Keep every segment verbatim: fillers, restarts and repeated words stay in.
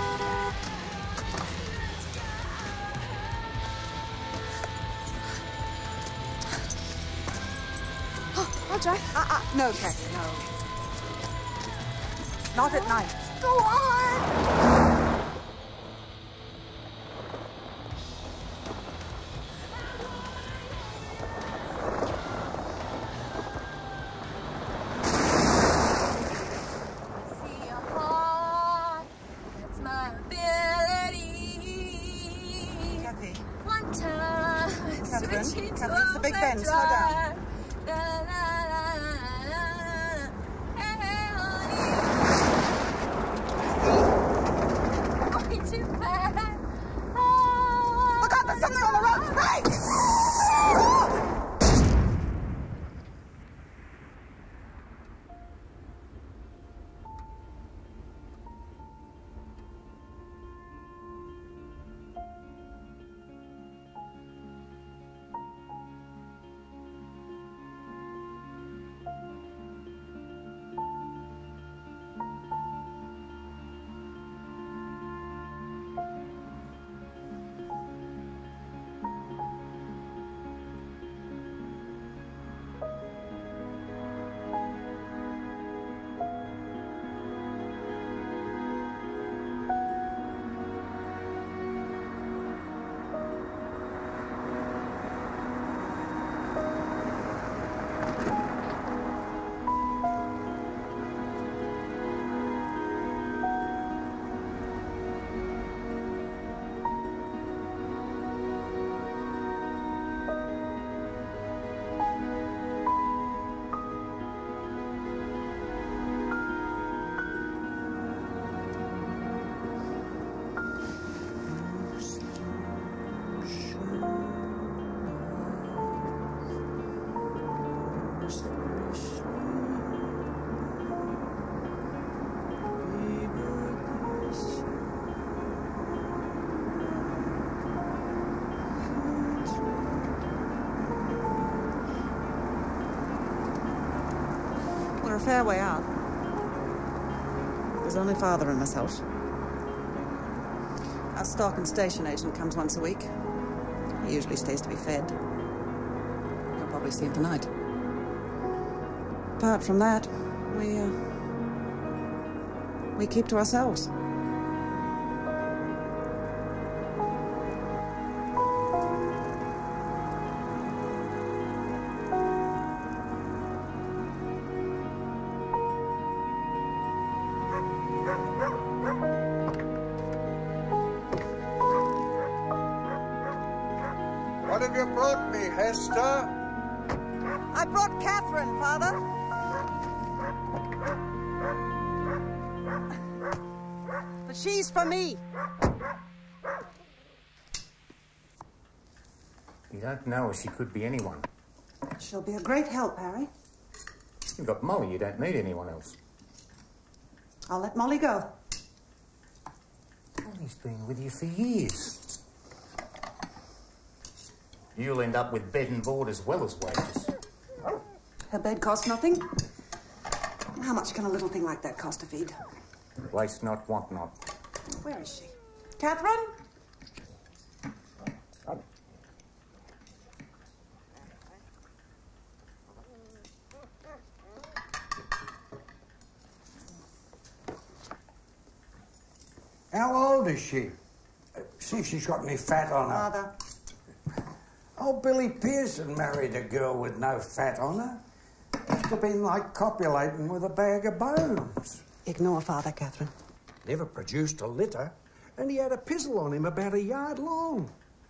Audrey? Uh, uh, no, Kathy, no. Not at night. Go on! Catherine, Catherine, it's the Big Ben. Slow down. Too bad. Look out, there's something on the road! Hey! We're a fair way out. There's only Father and myself. Our stock and station agent comes once a week. He usually stays to be fed. You'll probably see him tonight. Apart from that, we, uh, we keep to ourselves. What have you brought me, Hester? I brought Catherine, Father. But she's for me. You don't know her. She could be anyone. She'll be a great help, Harry. You've got Molly. You don't need anyone else. I'll let Molly go. Molly's been with you for years. You'll end up with bed and board as well as wages. Her bed costs nothing. How much can a little thing like that cost to feed? Waste not, want not. Where is she? Catherine? How old is she? Uh, see if she's got any fat on her. Father. Oh, Billy Pearson married a girl with no fat on her. Must have been like copulating with a bag of bones. Ignore Father, Catherine. Never produced a litter, and he had a pizzle on him about a yard long.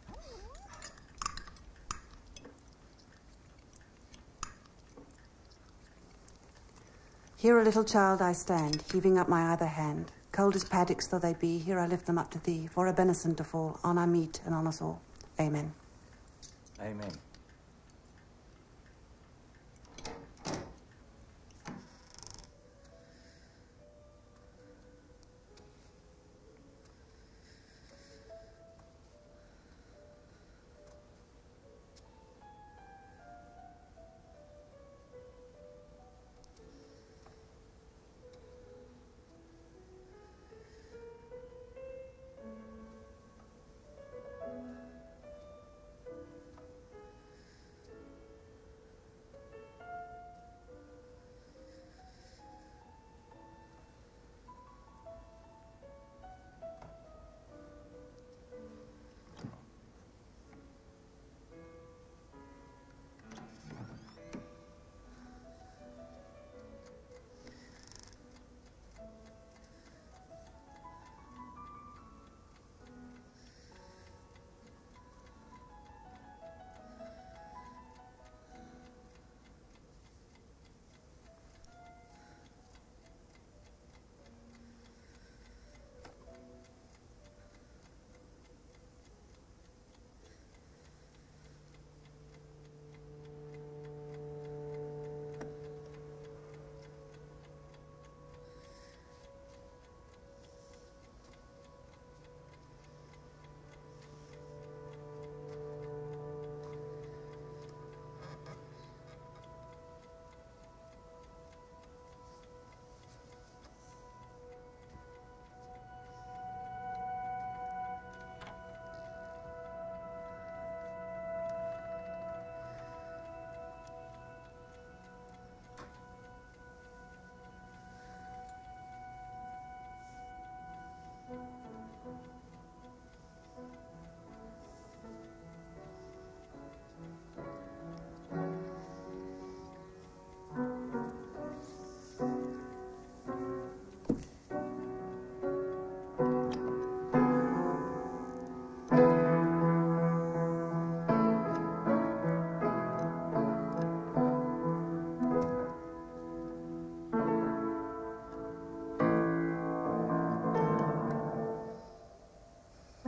Here a little child I stand, heaving up my either hand. Cold as paddocks though they be, here I lift them up to thee, for a benison to fall on our meat and on us all. Amen. Amen.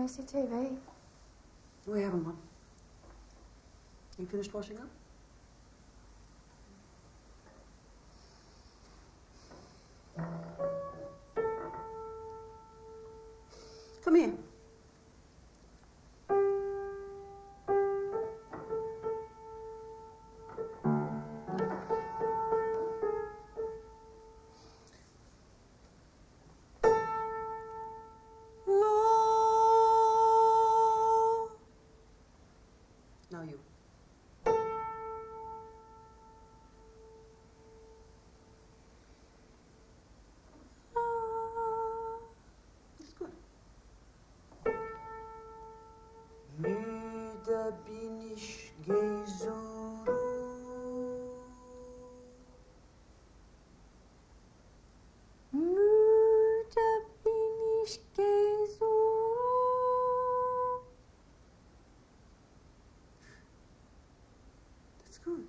Where's your T V? We haven't one. You finished washing up? Come here. Now you. That's good. Müde bin ich gezuru. Müde bin ich gezuru. That's good.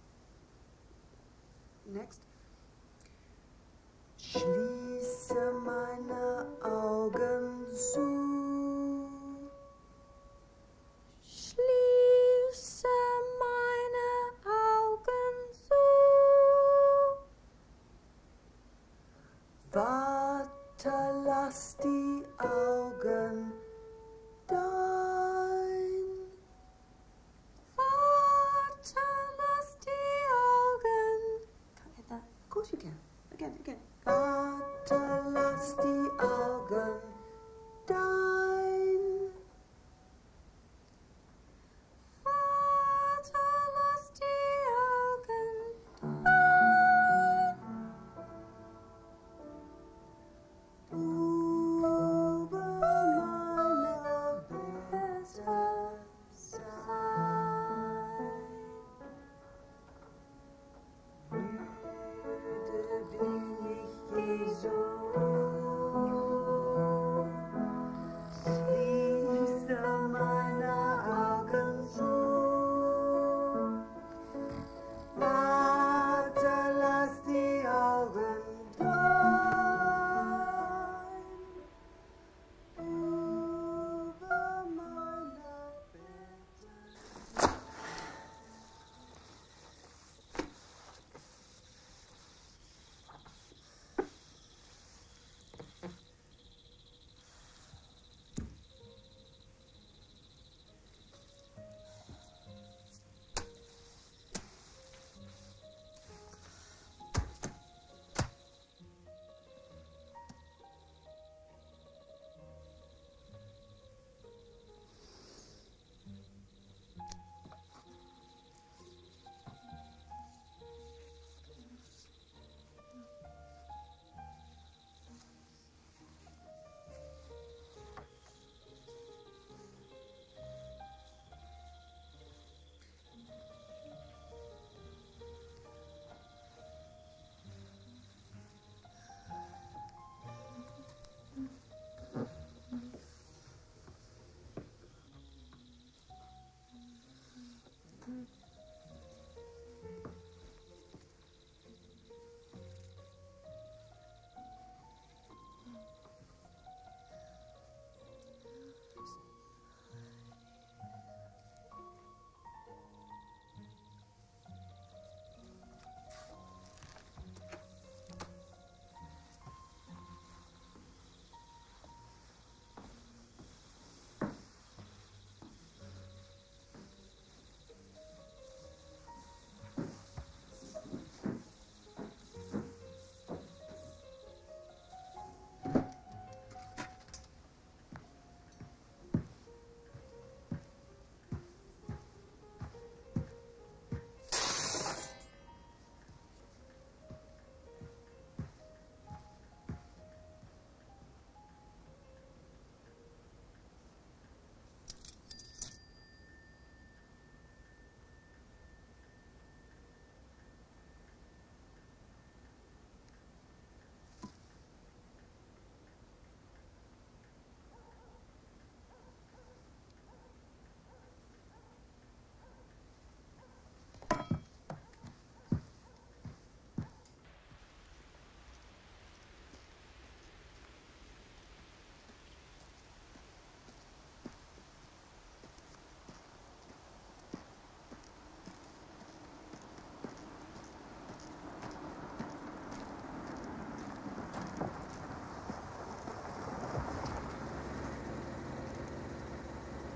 Next. Schließe meine Augen zu. Schließe meine Augen zu. Warte, lass die Augen dein. Warte, lass die Augen. Can't get that. Of course you can. Again, again. Warte.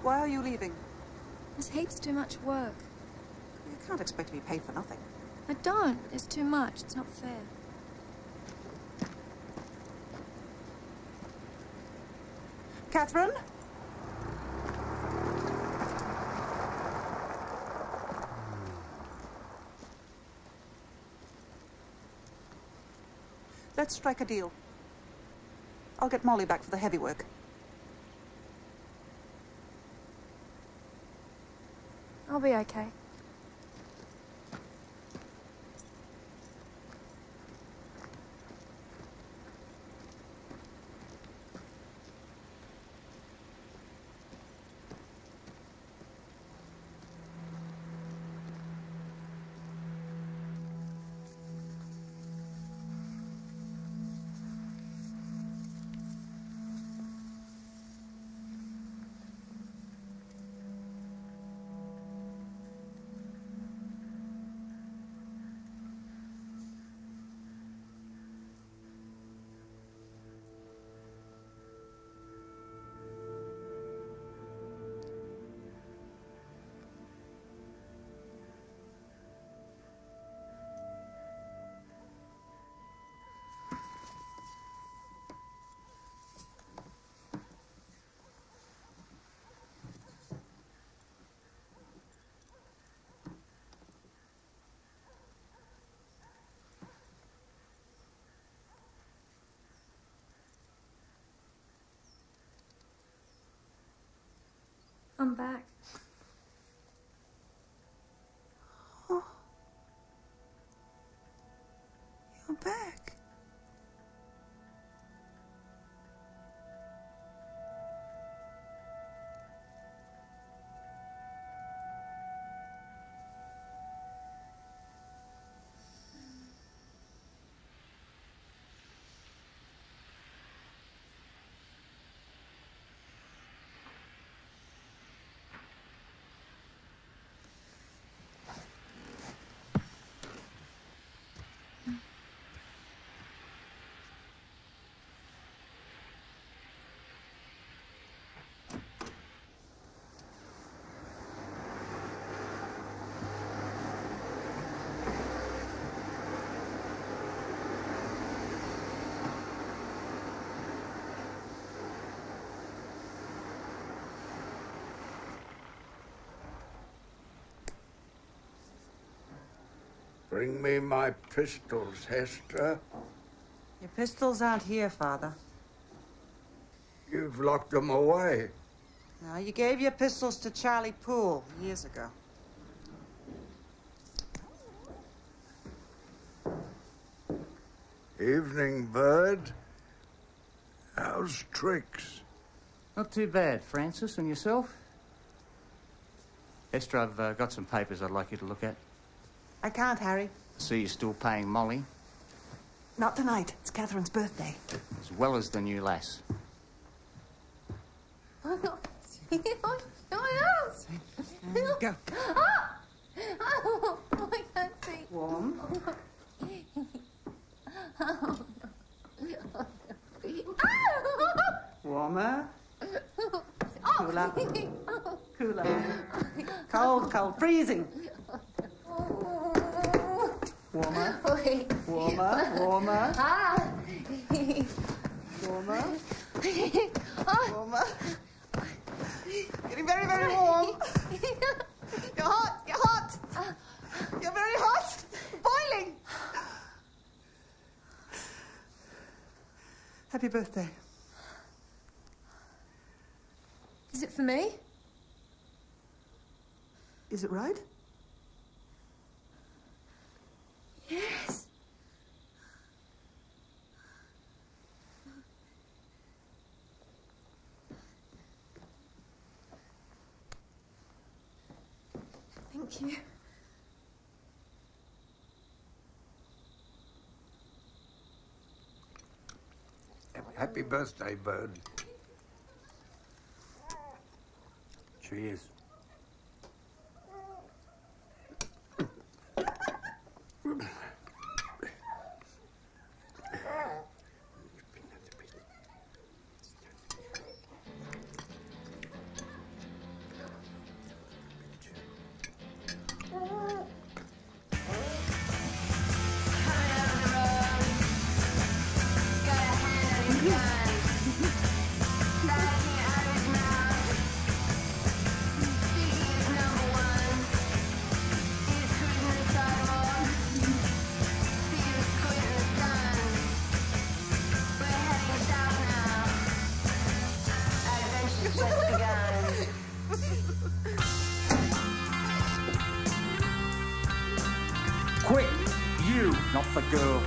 Why are you leaving? There's heaps too much work. You can't expect to be paid for nothing. I don't. It's too much. It's not fair. Catherine? Let's strike a deal. I'll get Molly back for the heavy work. I'll be okay. I'm back. Oh. You're back. Bring me my pistols, Hester. Your pistols aren't here, Father. You've locked them away. No, you gave your pistols to Charlie Poole years ago. Evening, Bird. How's tricks? Not too bad, Francis. And yourself? Hester, I've uh, got some papers I'd like you to look at. I can't, Harry. See, you're still paying Molly. Not tonight. It's Catherine's birthday. As well as the new lass. Oh, no. Oh, And go. Ah! Oh, I can't see. Warm. Oh, Warmer. Cooler. Cooler. Cold, cold. Freezing. Warmer. Warmer. Warmer. Ah! Warmer. Warmer. Getting very, very warm. You're hot. You're hot. You're very hot. Boiling. Happy birthday. Is it for me? Is it right? Yes. Thank you. Happy birthday, Bird. Cheers. has begun. Quick! You, not the girl.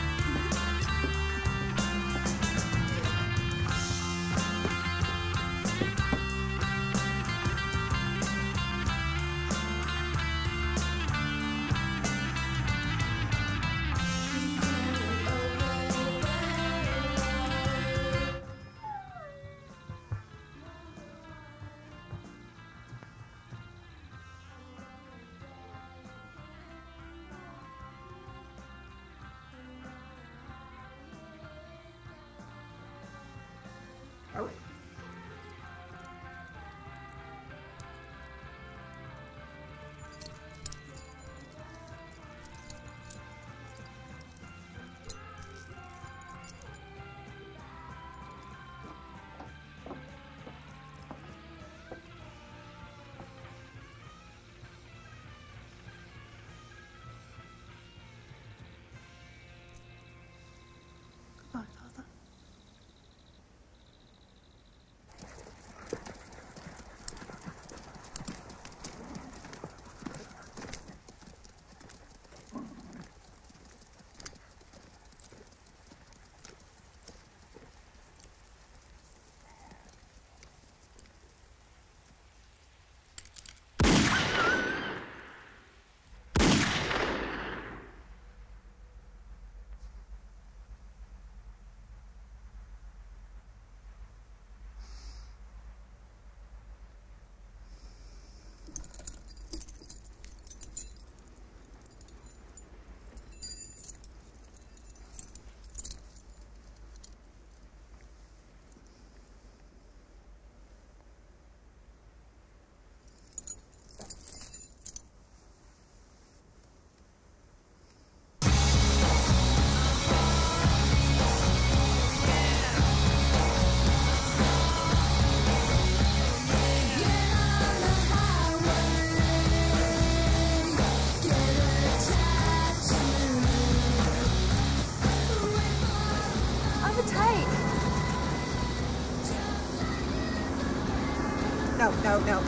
No, no, no.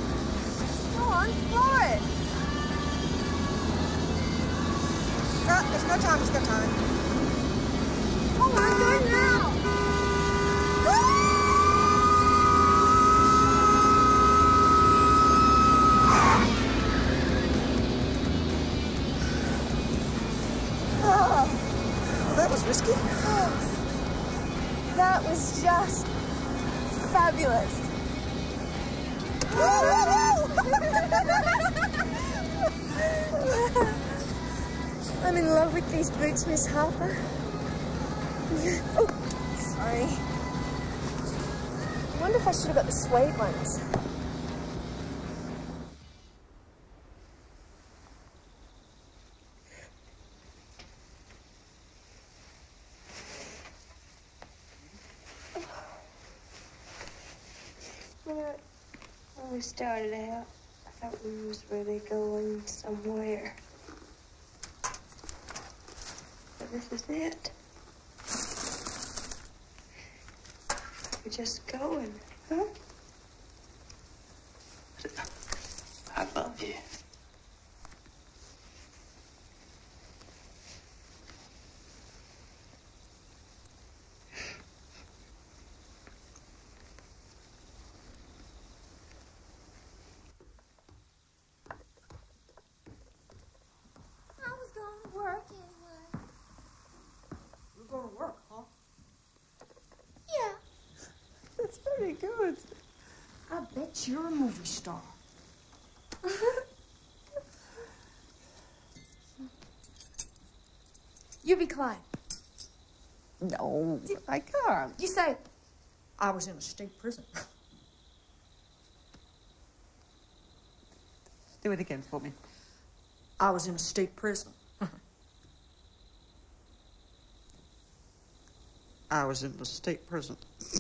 Go on, floor it. Ah, there's no time, there's no time. Come on, do it now. Oh, that was risky. That was just fabulous. I'm in love with these boots, Miss Harper. Oh, sorry. I wonder if I should have got the suede ones. You know, when we started out, I thought we was really going somewhere. But this is it. We're just going, huh? I love you. I was going to work anyway. You're going to work, huh? Yeah. That's very good. I bet you're a movie star. You be quiet. No, I can't. You say, I was in a state prison. Do it again for me. I was in a state prison. I was in the state prison.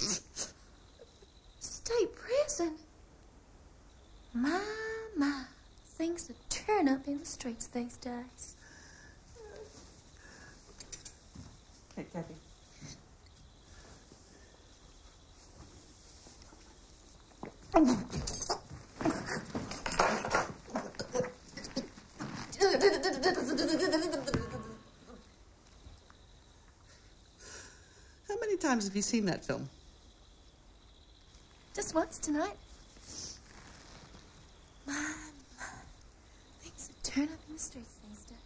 state prison? My, my. Things that turn up in the streets these days. Hey, Kathy. How many times have you seen that film? Just once tonight. My, my. Things that turn up in the streets these days.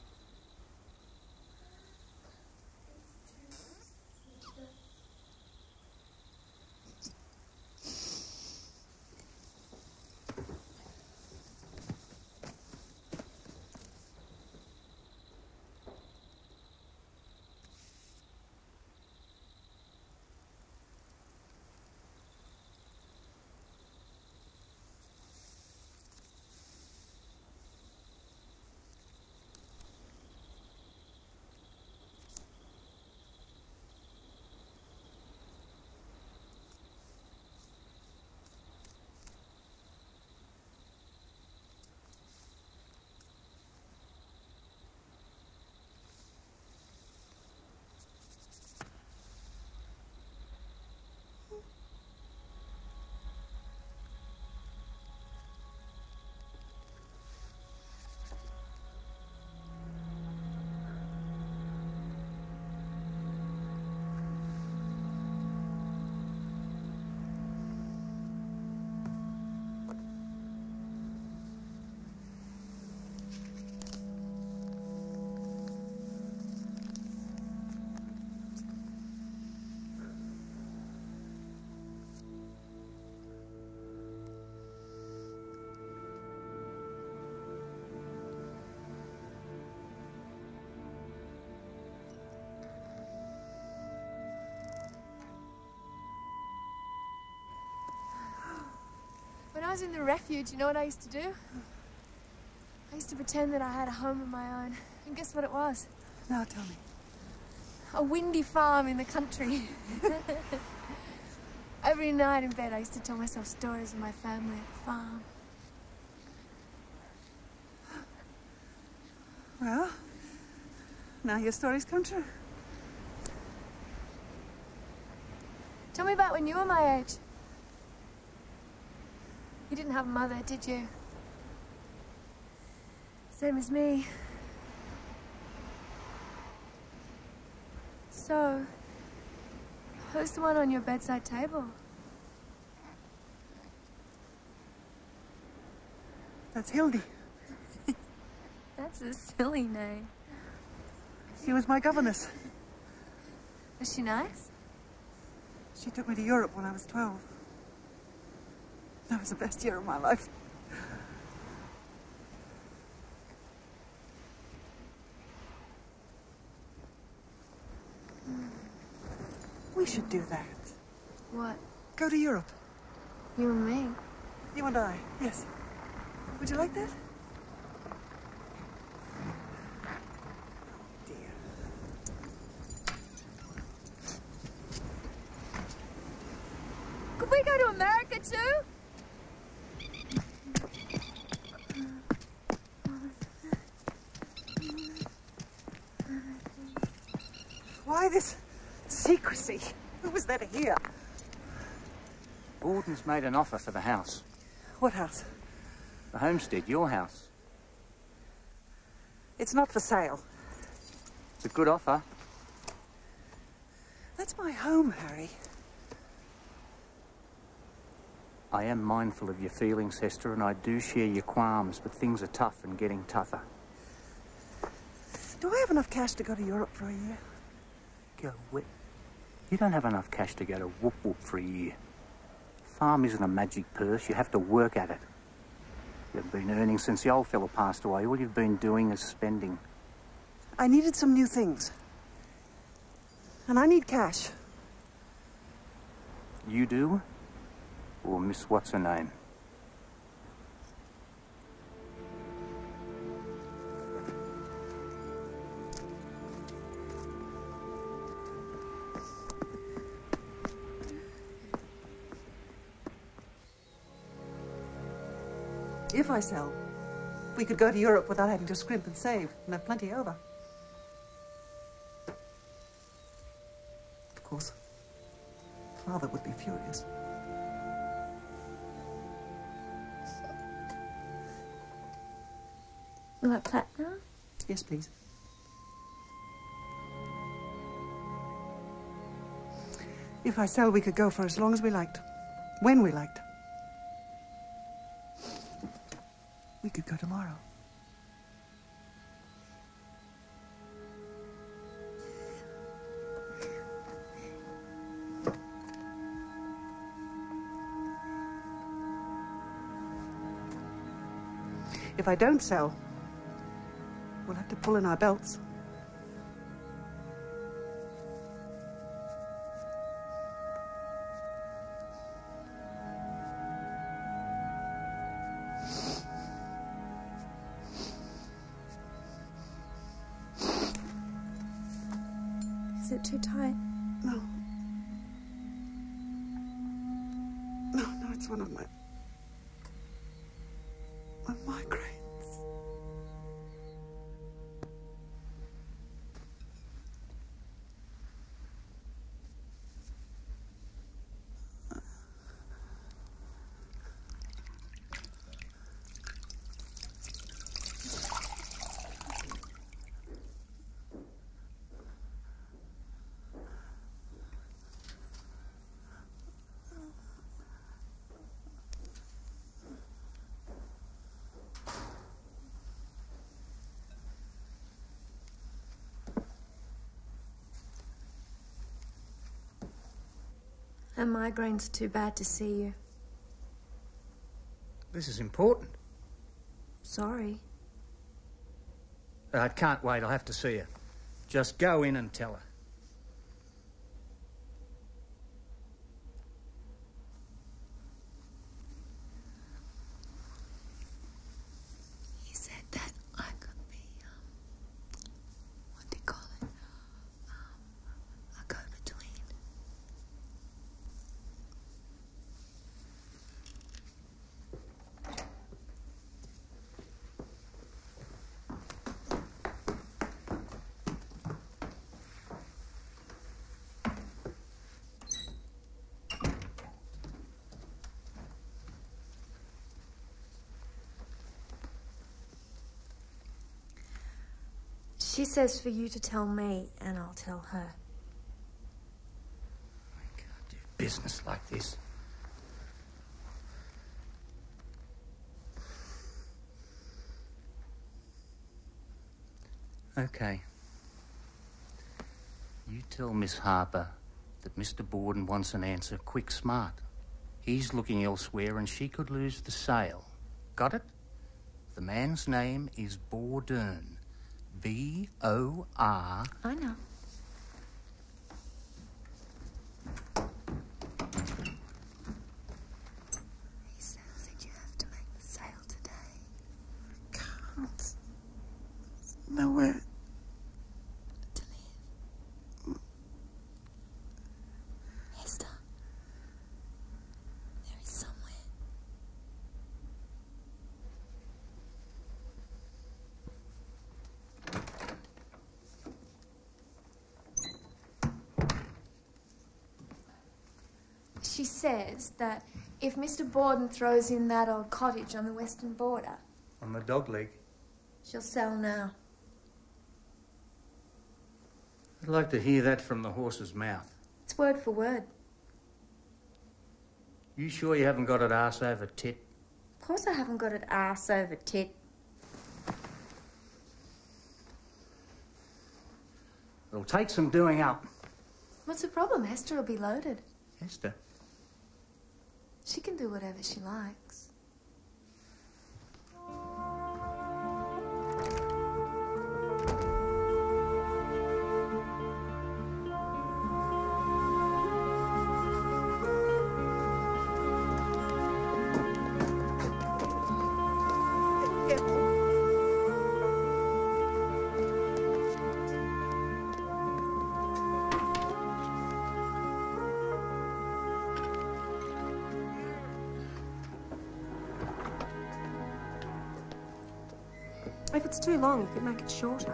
When I was in the refuge, you know what I used to do? I used to pretend that I had a home of my own. And guess what it was? Now tell me. A windy farm in the country. Every night in bed, I used to tell myself stories of my family at the farm. Well, now your stories come true. Tell me about when you were my age. You didn't have a mother, did you? Same as me. So, who's the one on your bedside table? That's Hildy. That's a silly name. She was my governess. Was she nice? She took me to Europe when I was twelve. That was the best year of my life. We should do that. What? Go to Europe. You and me? You and I, yes. Would you like that? Oh, dear. Could we go to America too? Why this secrecy? Who was there to hear? Gordon's made an offer for the house. What house? The homestead, your house. It's not for sale. It's a good offer. That's my home, Harry. I am mindful of your feelings, Hester, and I do share your qualms, but things are tough and getting tougher. Do I have enough cash to go to Europe for a year? Go where? You don't have enough cash to go to Whoop Whoop for a year. Farm isn't a magic purse. You have to work at it. You haven't been earning since the old fellow passed away. All you've been doing is spending. I needed some new things. And I need cash. You do? Or Miss What's-her-name? If I sell, we could go to Europe without having to scrimp and save and have plenty over. Of course, Father would be furious. You like platinum? Yes, please. If I sell, we could go for as long as we liked. When we liked. We could go tomorrow. If I don't sell, we'll have to pull in our belts. Is it too tight? No. No, no, it's one of my... my migraines. Her migraine's too bad to see you. This is important. Sorry. I can't wait. I'll have to see her. Just go in and tell her. He said that I could be, um, what do you call it? Um, a go-between. She says for you to tell me, and I'll tell her. I can't do business like this. Okay. You tell Miss Harper that Mister Borden wants an answer quick smart. He's looking elsewhere and she could lose the sale. Got it? The man's name is Borden. B O R... I know. He says that you have to make the sale today. Can't. Nowhere. To live. Hester. There is somewhere. She says that if Mister Borden throws in that old cottage on the western border, On the dog leg. she'll sell now. I'd like to hear that from the horse's mouth. It's word for word. You sure you haven't got it arse over tit? Of course I haven't got it arse over tit. It'll take some doing up. What's the problem? Hester will be loaded. Hester? She can do whatever she likes. If it's too long, you could make it shorter.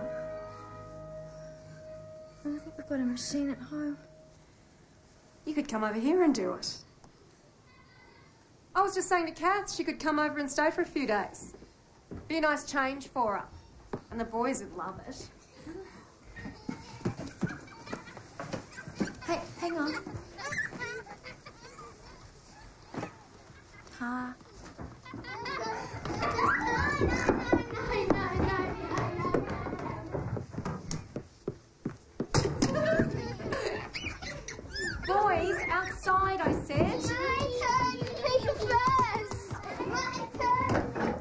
I think we've got a machine at home. You could come over here and do it. I was just saying to Kath she could come over and stay for a few days. Be a nice change for her. And the boys would love it. Hey, hang on. Ha. Boys, outside, I said. My turn. Please first. My turn.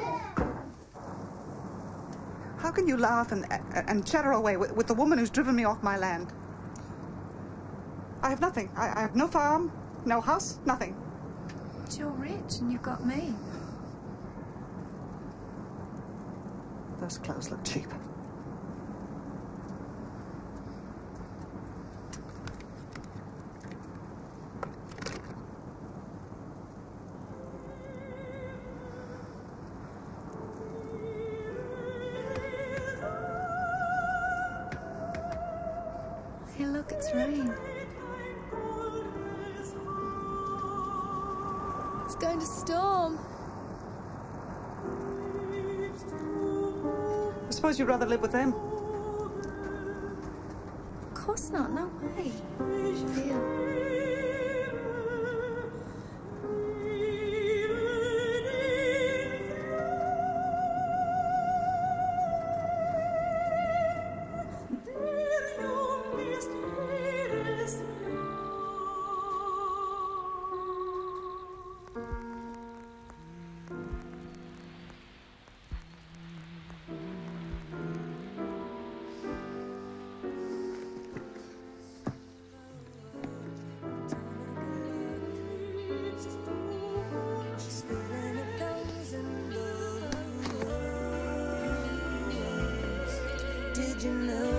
How can you laugh and, and chatter away with, with the woman who's driven me off my land? I have nothing. I, I have no farm, no house, nothing. But you're rich and you've got me. Those clothes look cheap. Hey, look, it's rain. It's going to storm. I suppose you'd rather live with them. Of course not, no way. Feel. Did you know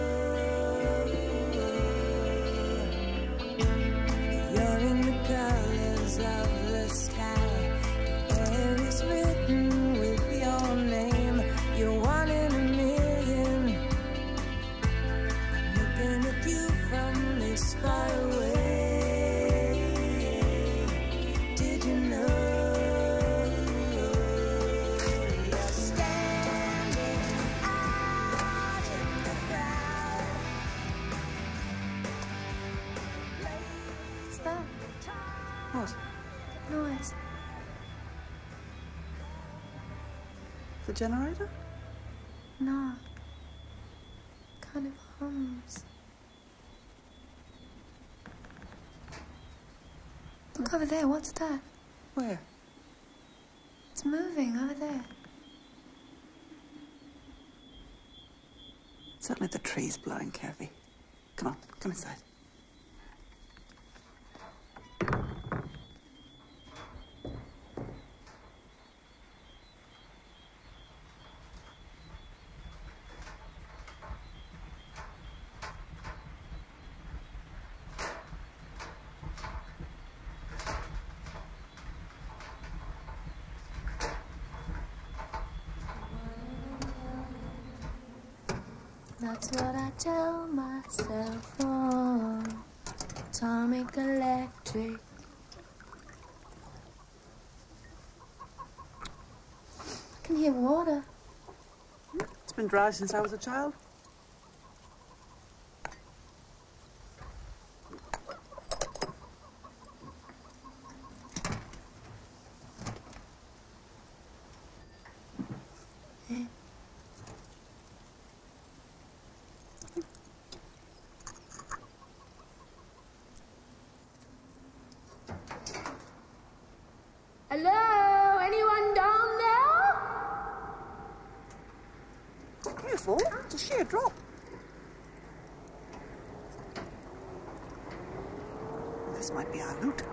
you're in the colors of the sky? The air is written with your name. You're one in a million. I'm looking at you from this far away. Did you know you're standing out in the crowd? What's that? What? That noise. The generator? No. Kind of hums. Look over there, what's that? Where? It's moving over there. Certainly the tree's blowing, Kathy. Come on, come inside. That's what I tell myself. Oh, atomic electric. I can hear water. It's been dry since I was a child. Hello? Anyone down there? Careful, it's a sheer drop. This might be our loot.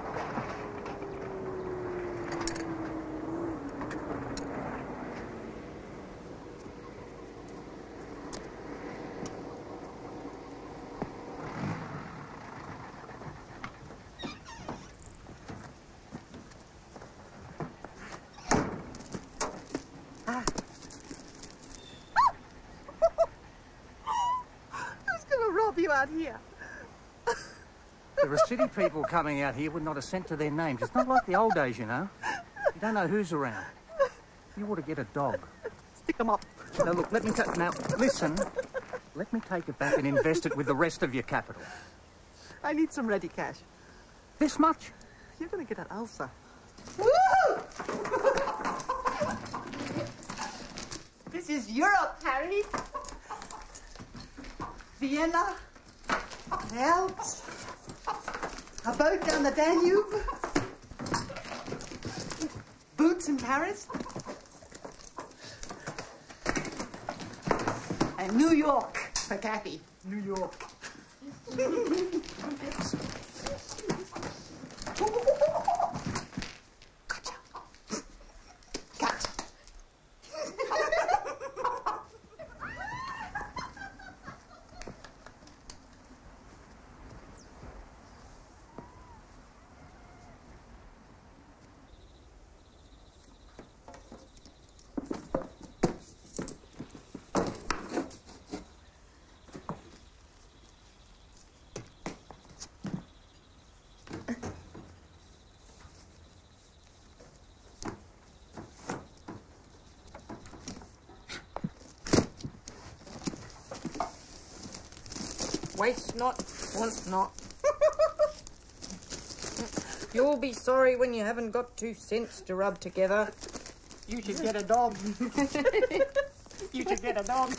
You out here. There are city people coming out here with not a cent to their names. It's not like the old days, you know. You don't know who's around. You ought to get a dog. Pick them up. Now, look, let me take... Now, listen. Let me take it back and invest it with the rest of your capital. I need some ready cash. This much? You're going to get an ulcer. Woo! This is Europe, Harry. Vienna, the Alps, a boat down the Danube, boots in Paris, and New York for Kathy. New York. Gotcha. Gotcha. Waste not, want not. You'll be sorry when you haven't got two cents to rub together. You should get a dog. You should get a dog.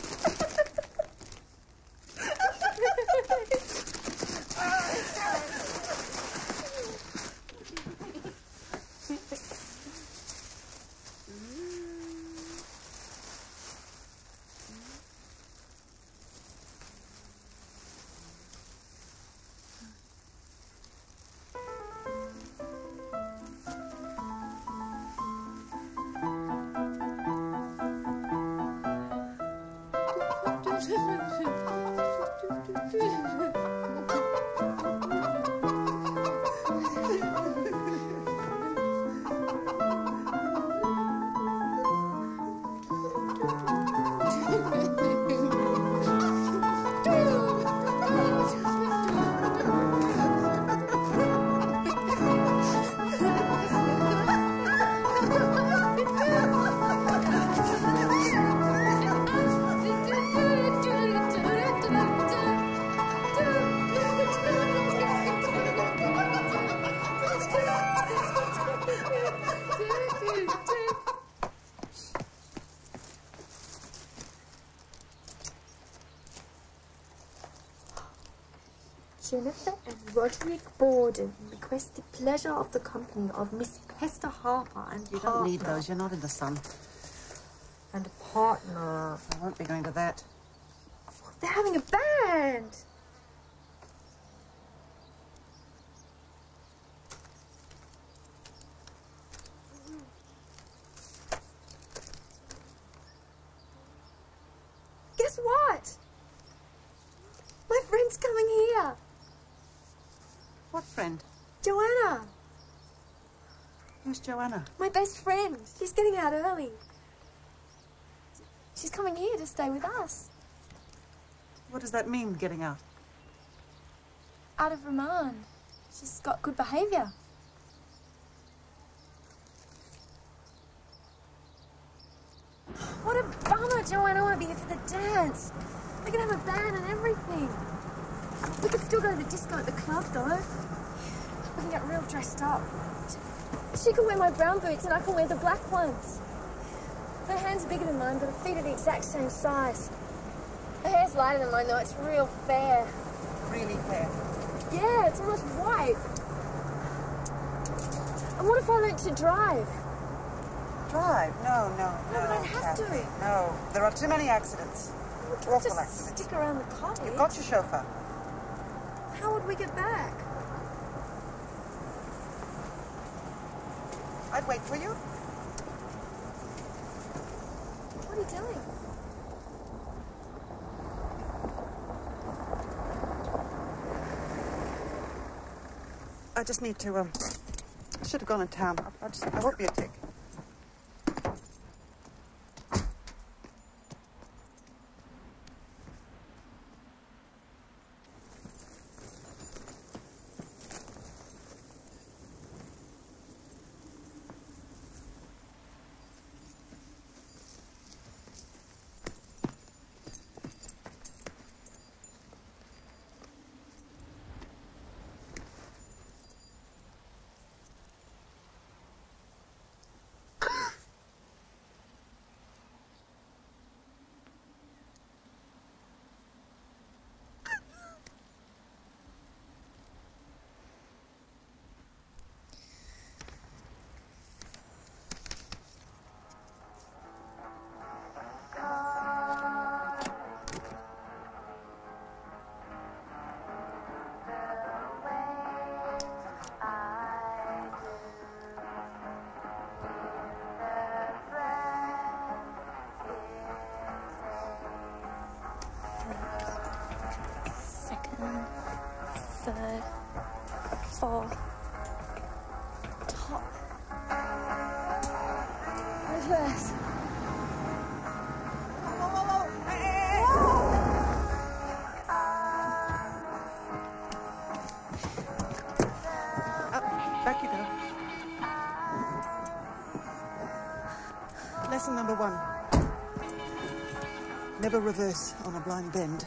Jennifer and Roderick Borden request the pleasure of the company of Miss Hester Harper and You partner. don't need those. You're not in the sun. And a partner. I won't be going to that. They're having a band. Guess what? My friend's coming here. What friend? Joanna. Who's Joanna? My best friend. She's getting out early. She's coming here to stay with us. What does that mean, getting out? Out of remand. She's got good behaviour. What a bummer, Joanna. I want to be here for the dance. They can have a band and everything. We could still go to the disco at the club, though. We can get real dressed up. She can wear my brown boots and I can wear the black ones. Her hands are bigger than mine, but her feet are the exact same size. Her hair's lighter than mine, though. It's real fair. Really fair? Yeah, it's almost white. And what if I learnt to drive? Drive? No, no, no. No, but I'd have Kathy. to. No, there are too many accidents. We can't Awful just accidents. stick around the cottage. You've got your chauffeur. How would we get back? I'd wait for you. What are you doing? I just need to, um... I should have gone in town. I, I, just, I won't be a tick. third, fourth, top, reverse. Back you go. Lesson number one. Never reverse on a blind bend.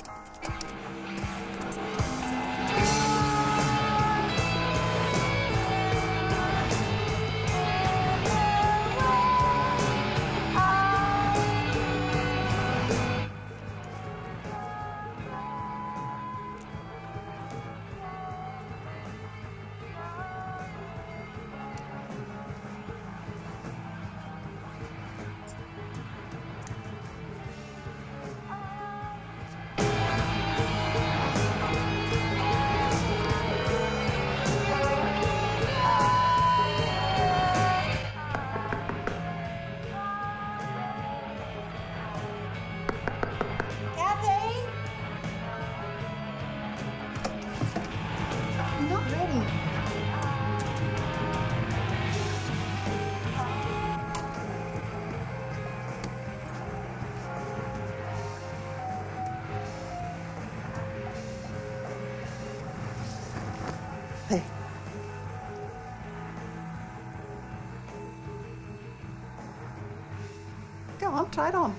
Hey. Go on, try it on.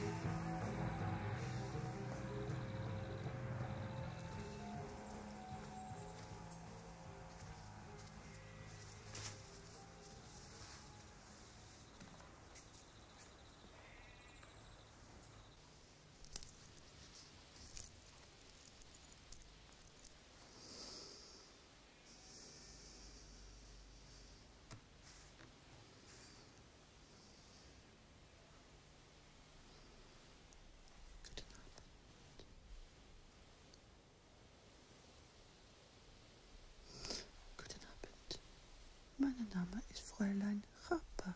Mein Name ist Fräulein Harper.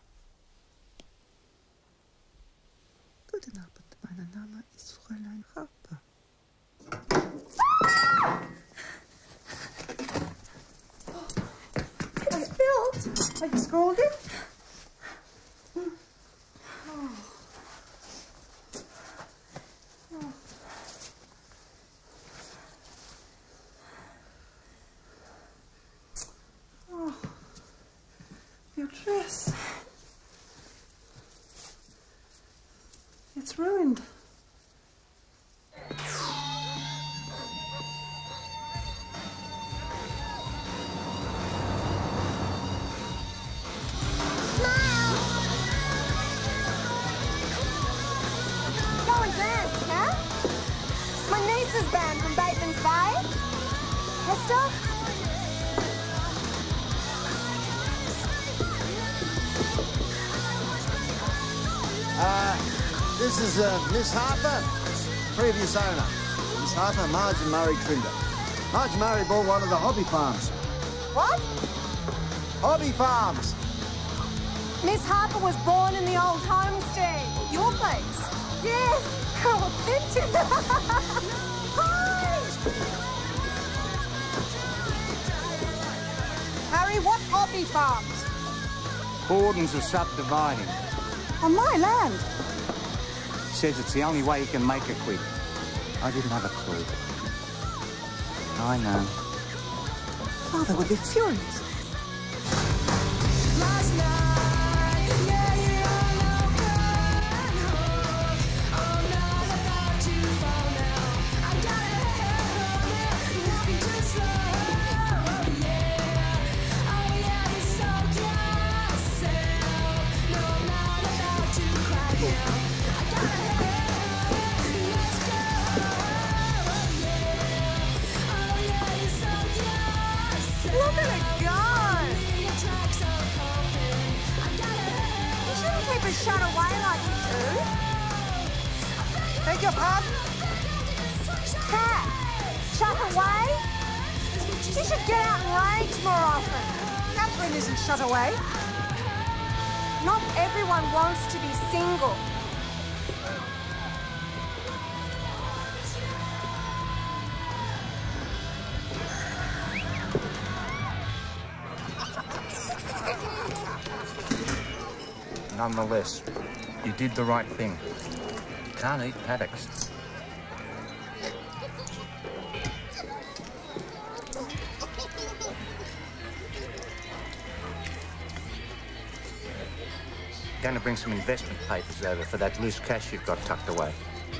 Guten Abend, mein Name ist Fräulein Harper. It's spilled. Are you scalded? Oh. Oh. Oh. Your dress. It's ruined. Go and dance, huh? My niece's band from Bateman's Bay. Hester? Uh, this is uh, Miss Harper, previous owner. Miss Harper, Marge and Murray Trinder. Marge Murray bought one of the hobby farms. What? Hobby farms. Miss Harper was born in the old homestead. Your place? Yes. How authentic. Hi. Harry, what hobby farms? Bordens are subdividing. On my land. Says it's the only way you can make it quick. I didn't have a clue. I know. Father would be furious. Last night, yeah, you all know oh no, about to fall now. I got a head on it, walking too slow. Oh yeah, oh yeah, you sold yourself. No, I'm not about to cry now. I got a head on it, let's go. Oh yeah, oh yeah, you sold yourself. Look at it go. You shouldn't keep us shut away like you do. Beg your pardon? Cat, shut away? You should get out and rage more often. Catherine isn't shut away. Not everyone wants to be single. Nonetheless, you did the right thing. You can't eat paddocks. Going to bring some investment papers over for that loose cash you've got tucked away.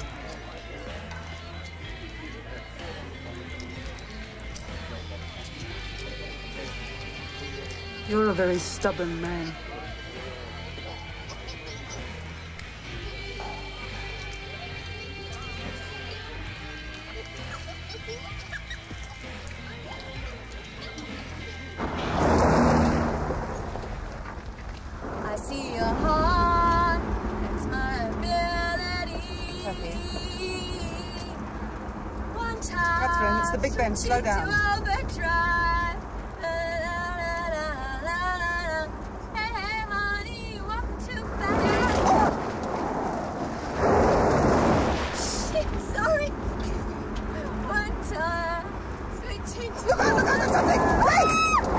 You're a very stubborn man. I see your heart, that's my ability. One time, Catherine, it's the Big Ben. Slow down. to overdrive. Hey, hey, honey, you walk too fast. Shit, sorry. One time, switching to... Look out, look out, there's something! Quick!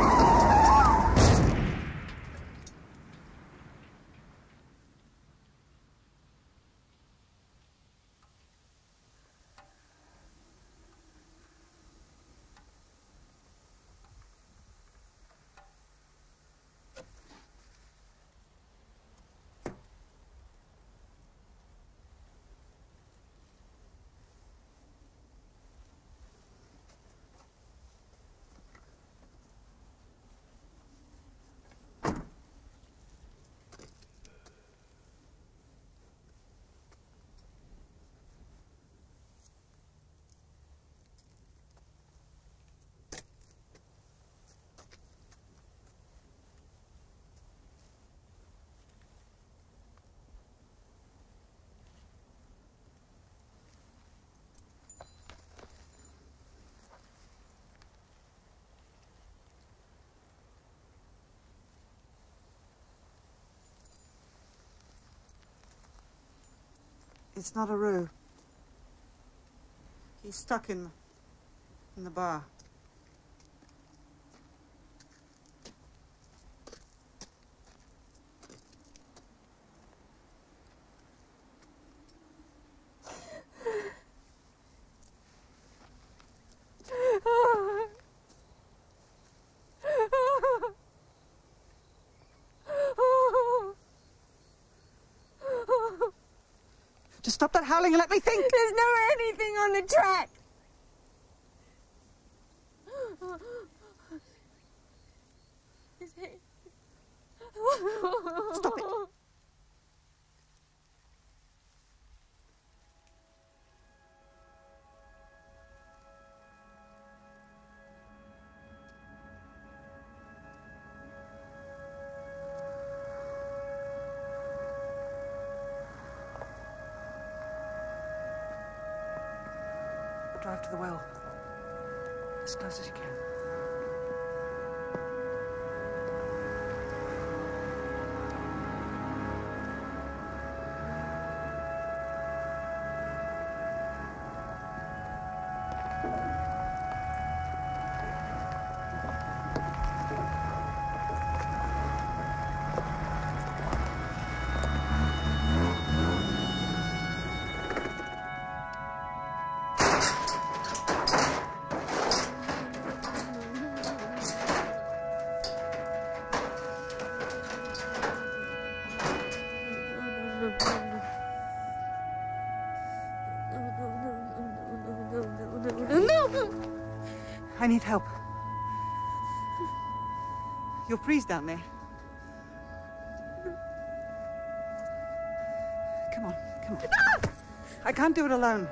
It's not a Roo. He's stuck in, in the bar. Just stop that howling and let me think. There's never anything on the track. Stop it. Drive to the well. As close as you can. I need help. You'll freeze down there. Come on, come on. I can't do it alone.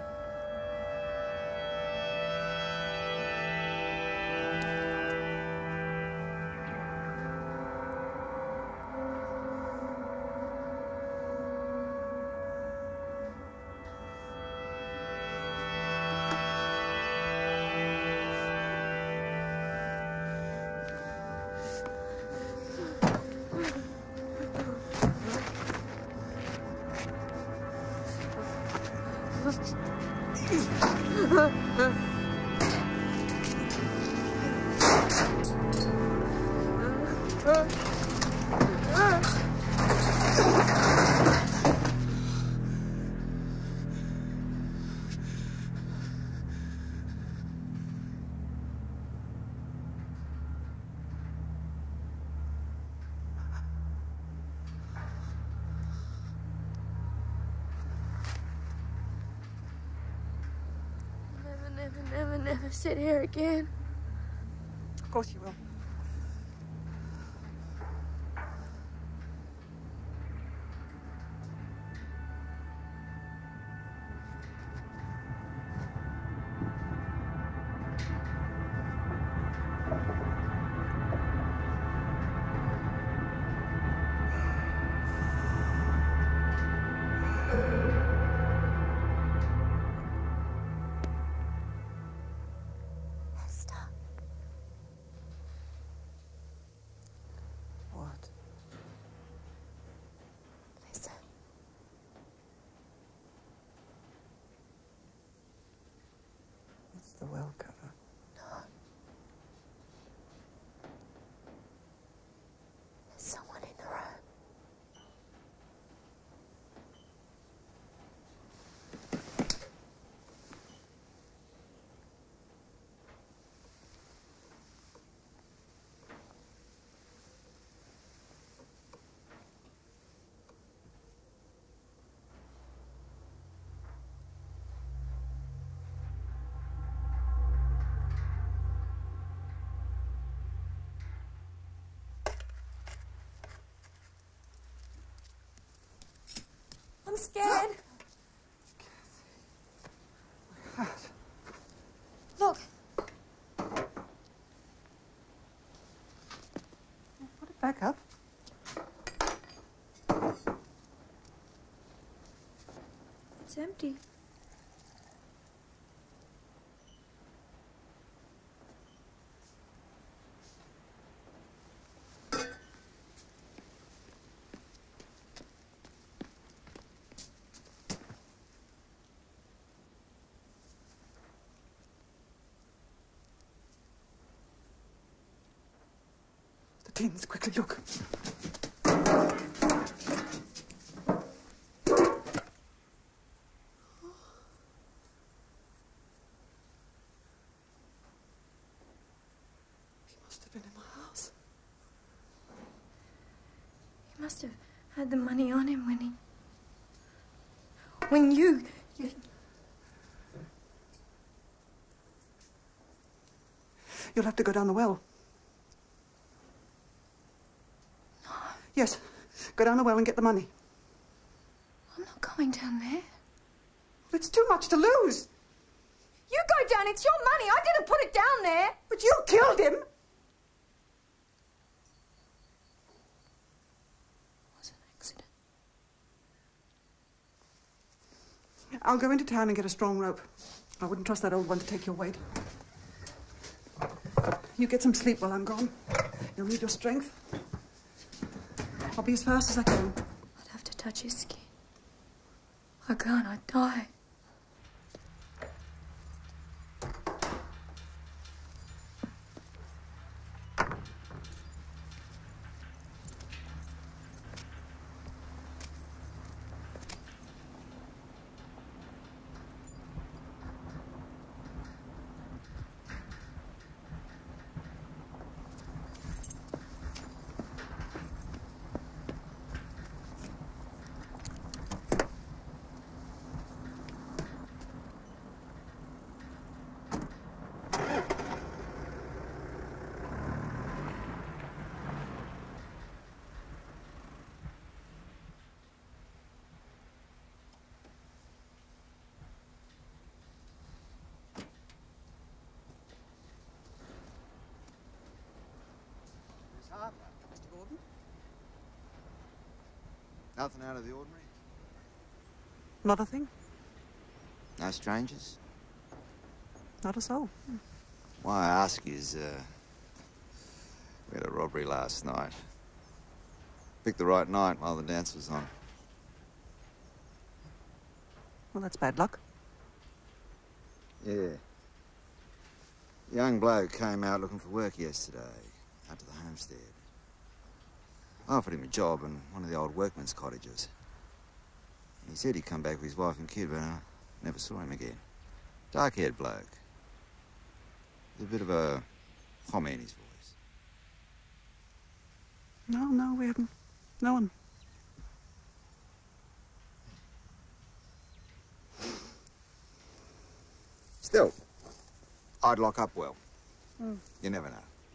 never, never, never sit here again. Of course you will. The well cover. No. There's someone in the room. I'm scared. Look. Put it back up. It's empty. Tins, quickly look. He must have been in the house. He must have had the money on him when he... When you... you... You'll have to go down the well. Yes, go down the well and get the money. I'm not going down there. It's too much to lose. You go down, it's your money. I didn't put it down there. But you killed him. It was an accident. I'll go into town and get a strong rope. I wouldn't trust that old one to take your weight. You get some sleep while I'm gone. You'll need your strength. I'll be as fast as I can. I'd have to touch his skin. I can't, I'd die. Mister Gordon? Nothing out of the ordinary? Not a thing. No strangers? Not a soul. Why I ask is, uh, we had a robbery last night. Picked the right night while the dance was on. Well, that's bad luck. Yeah. A young bloke came out looking for work yesterday, out to the homestead. I offered him a job in one of the old workmen's cottages. He said he'd come back with his wife and kid, but I never saw him again. Dark-haired bloke. With a bit of a homie in his voice. No, no, we haven't. No one. Still, I'd lock up well. Mm. You never know.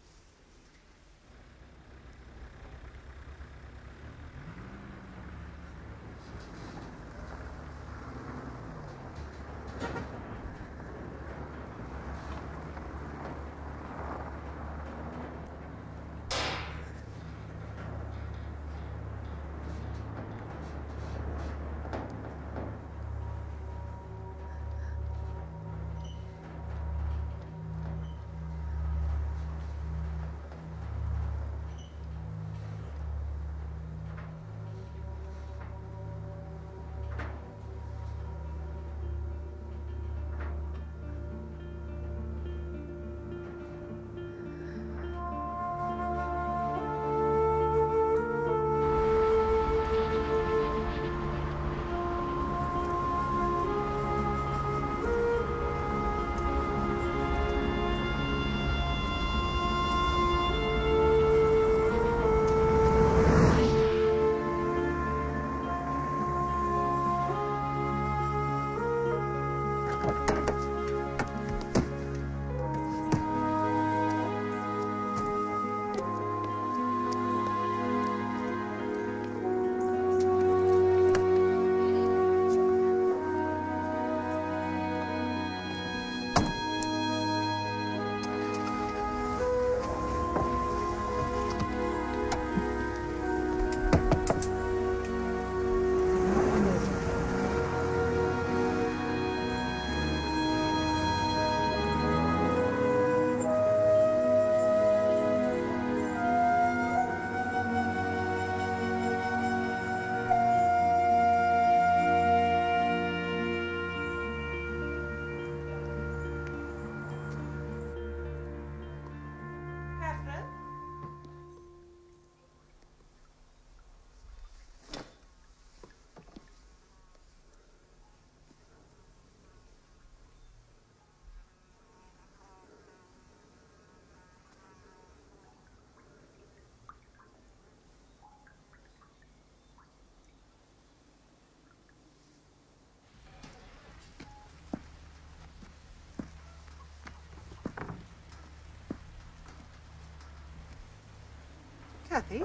Kathy?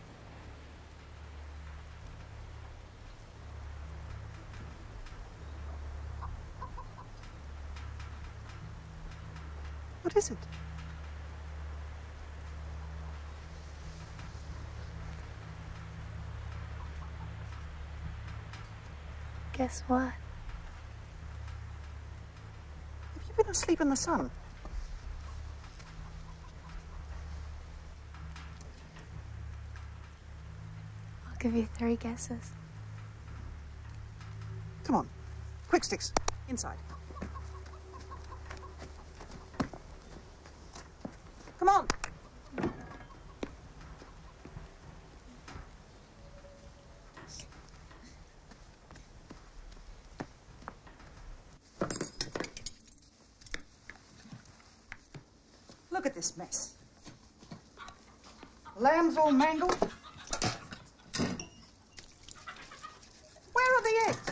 What is it? Guess what? Have you been asleep in the sun? I'll give you three guesses. Come on. Quick sticks. Inside. Come on. Look at this mess. Lamb's all mangled. Where are the eggs?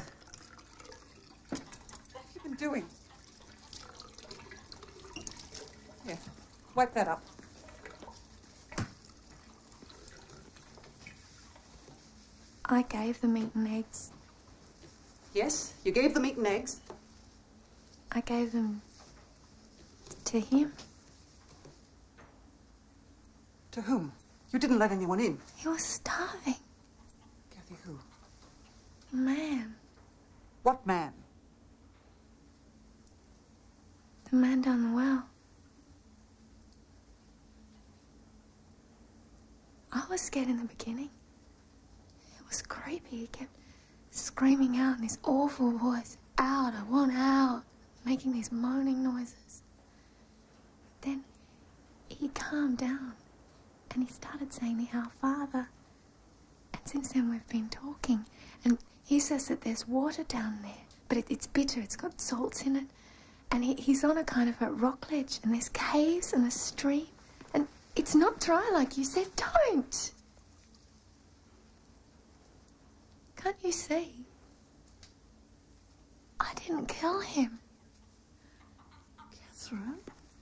What have you been doing? Here, wipe that up. I gave them meat and eggs. Yes, you gave them meat and eggs. I gave them to him. To whom? You didn't let anyone in. He was starving. Kathy, who? The man. What man? The man down the well. I was scared in the beginning. It was creepy. He kept screaming out in this awful voice. Out, I want out. Making these moaning noises. Then he calmed down. And he started saying the Our Father. And since then we've been talking. And he says that there's water down there. But it, it's bitter, it's got salts in it. And he, he's on a kind of a rock ledge. And there's caves and a stream. And it's not dry like you said. Don't! Can't you see? I didn't kill him. Catherine?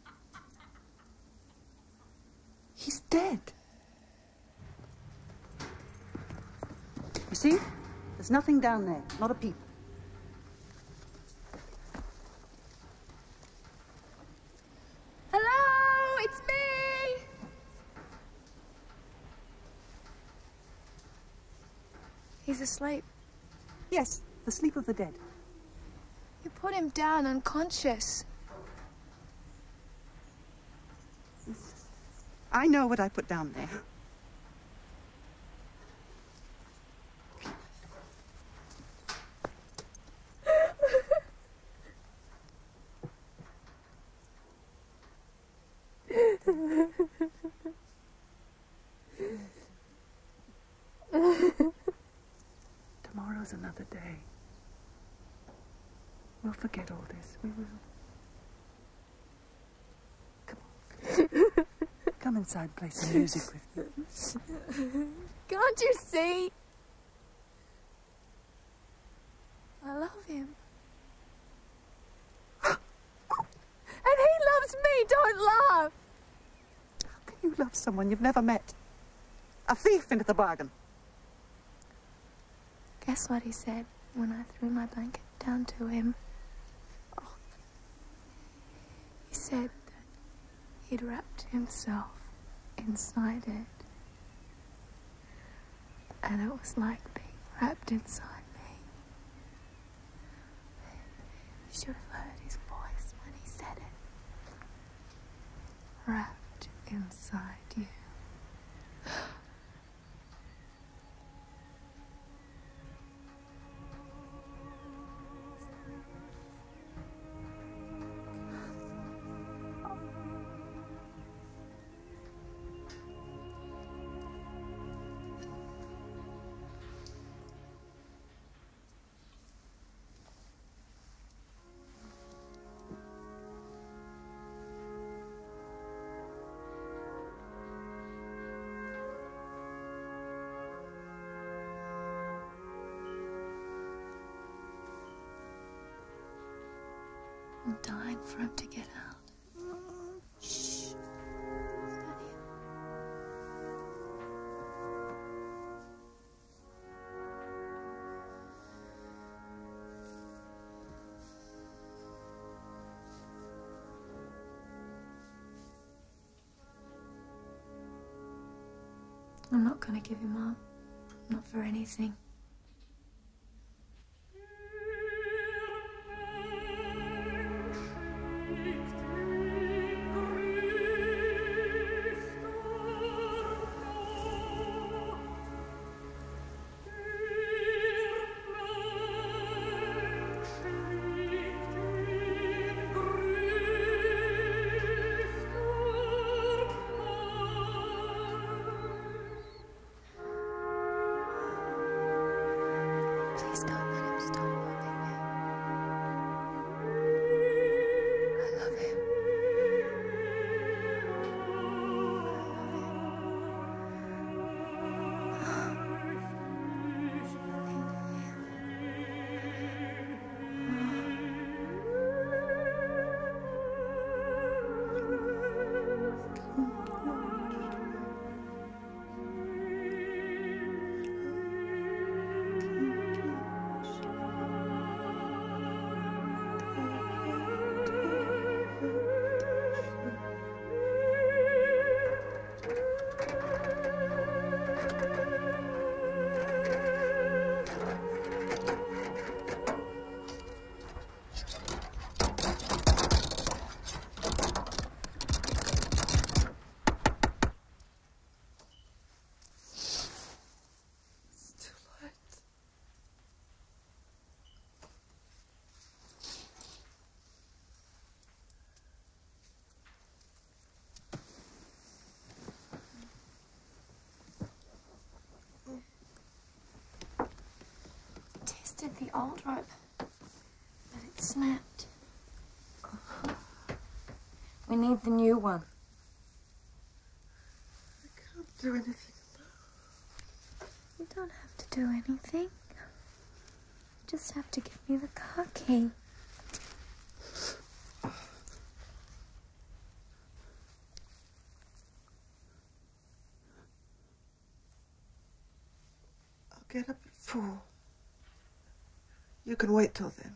He's dead. You see? There's nothing down there. Not a peep. Hello, it's me! He's asleep. Yes, the sleep of the dead. You put him down unconscious. I know what I put down there. Tomorrow's another day. We'll forget all this. We will. Come on. Come inside and play some music with me. Can't you see? I love him. And he loves me, don't laugh! How can you love someone you've never met? A thief into the bargain. Guess what he said when I threw my blanket down to him? Oh. He said that he'd wrapped himself inside it. And it was like being wrapped inside me. You should have heard his voice when he said it. Wrapped inside you. I'm dying for him to get out. Shh. I'm not gonna give him up. Not for anything. Please don't let him stop loving me. I love him. Tested the old rope, but it snapped. We need the new one. I can't do anything. You don't have to do anything. You just have to give me the car key. Fool. You can wait till then.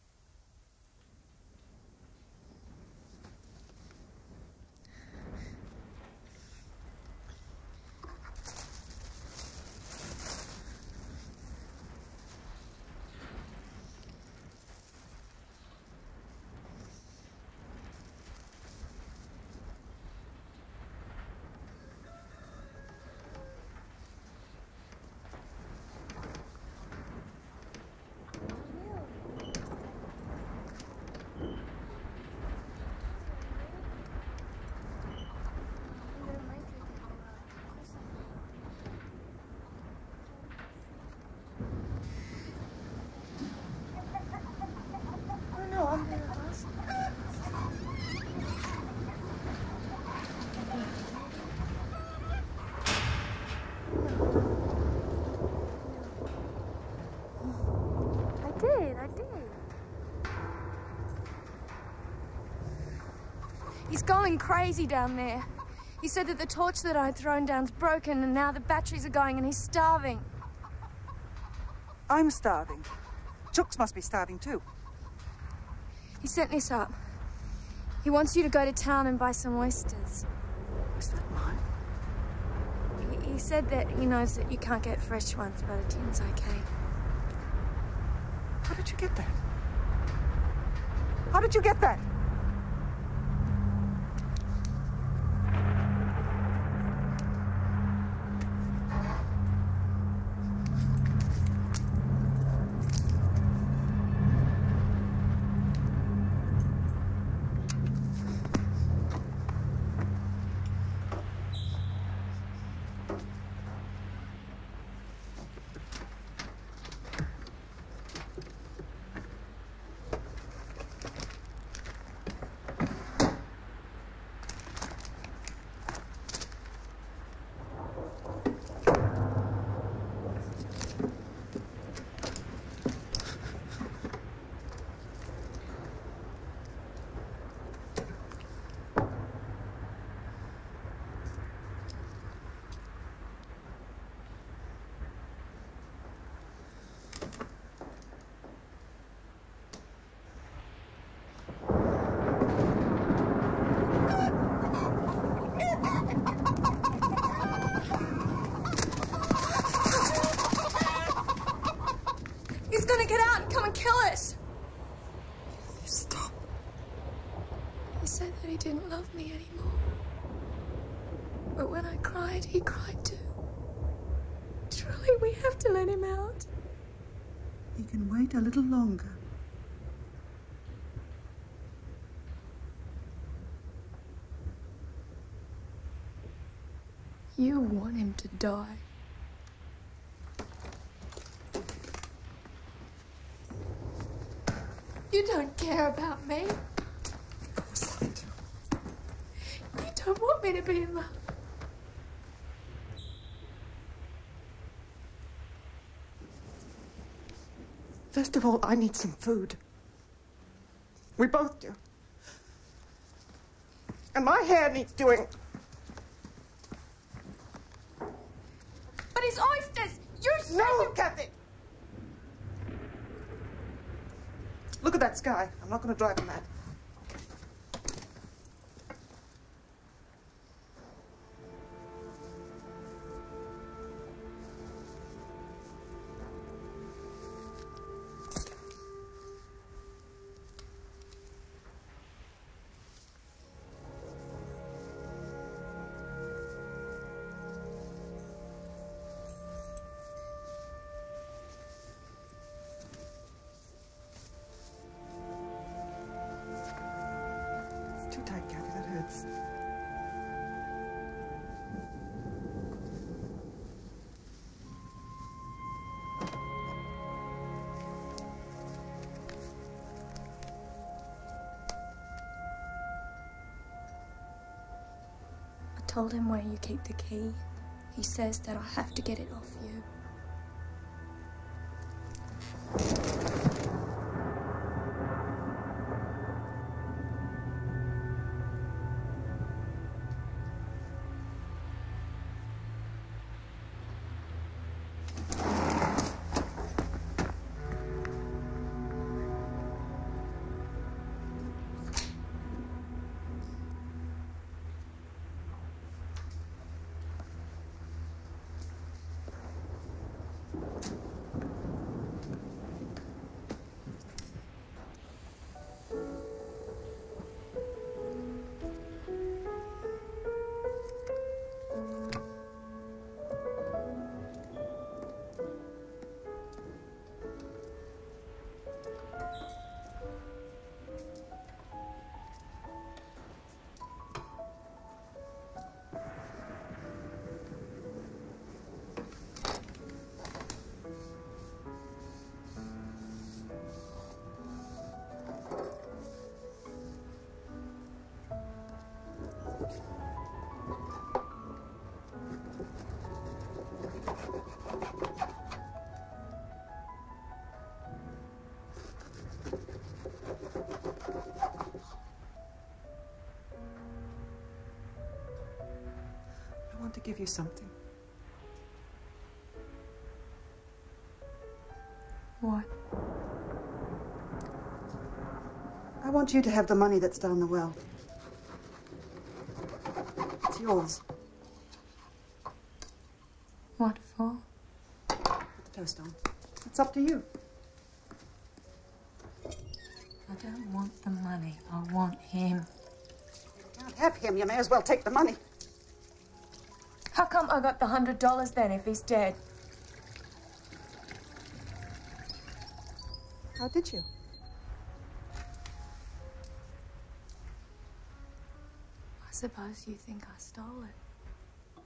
He's going crazy down there. He said that the torch that I'd thrown down's broken and now the batteries are going and he's starving. I'm starving. Chooks must be starving too. He sent this up. He wants you to go to town and buy some oysters. Is that mine? He, he said that he knows that you can't get fresh ones, but a tin's okay. How did you get that? How did you get that? Get out and come and kill us! Stop. He said that he didn't love me anymore. But when I cried, he cried too. Truly, we have to let him out. He can wait a little longer. You want him to die. You don't care about me. Of course I do. You don't want me to be in love. First of all, I need some food. We both do. And my hair needs doing. But his oysters! You're No, Kathy! Look at that sky. I'm not going to drive on that. Too tight, Kathy. That hurts. I told him where you keep the key. He says that I have to get it off you. to give you something. What? I want you to have the money that's down the well. It's yours. What for? Put the toast on. It's up to you. I don't want the money. I want him. You can't have him. You may as well take the money. How come I got the hundred dollars then if he's dead? How did you? I suppose you think I stole it.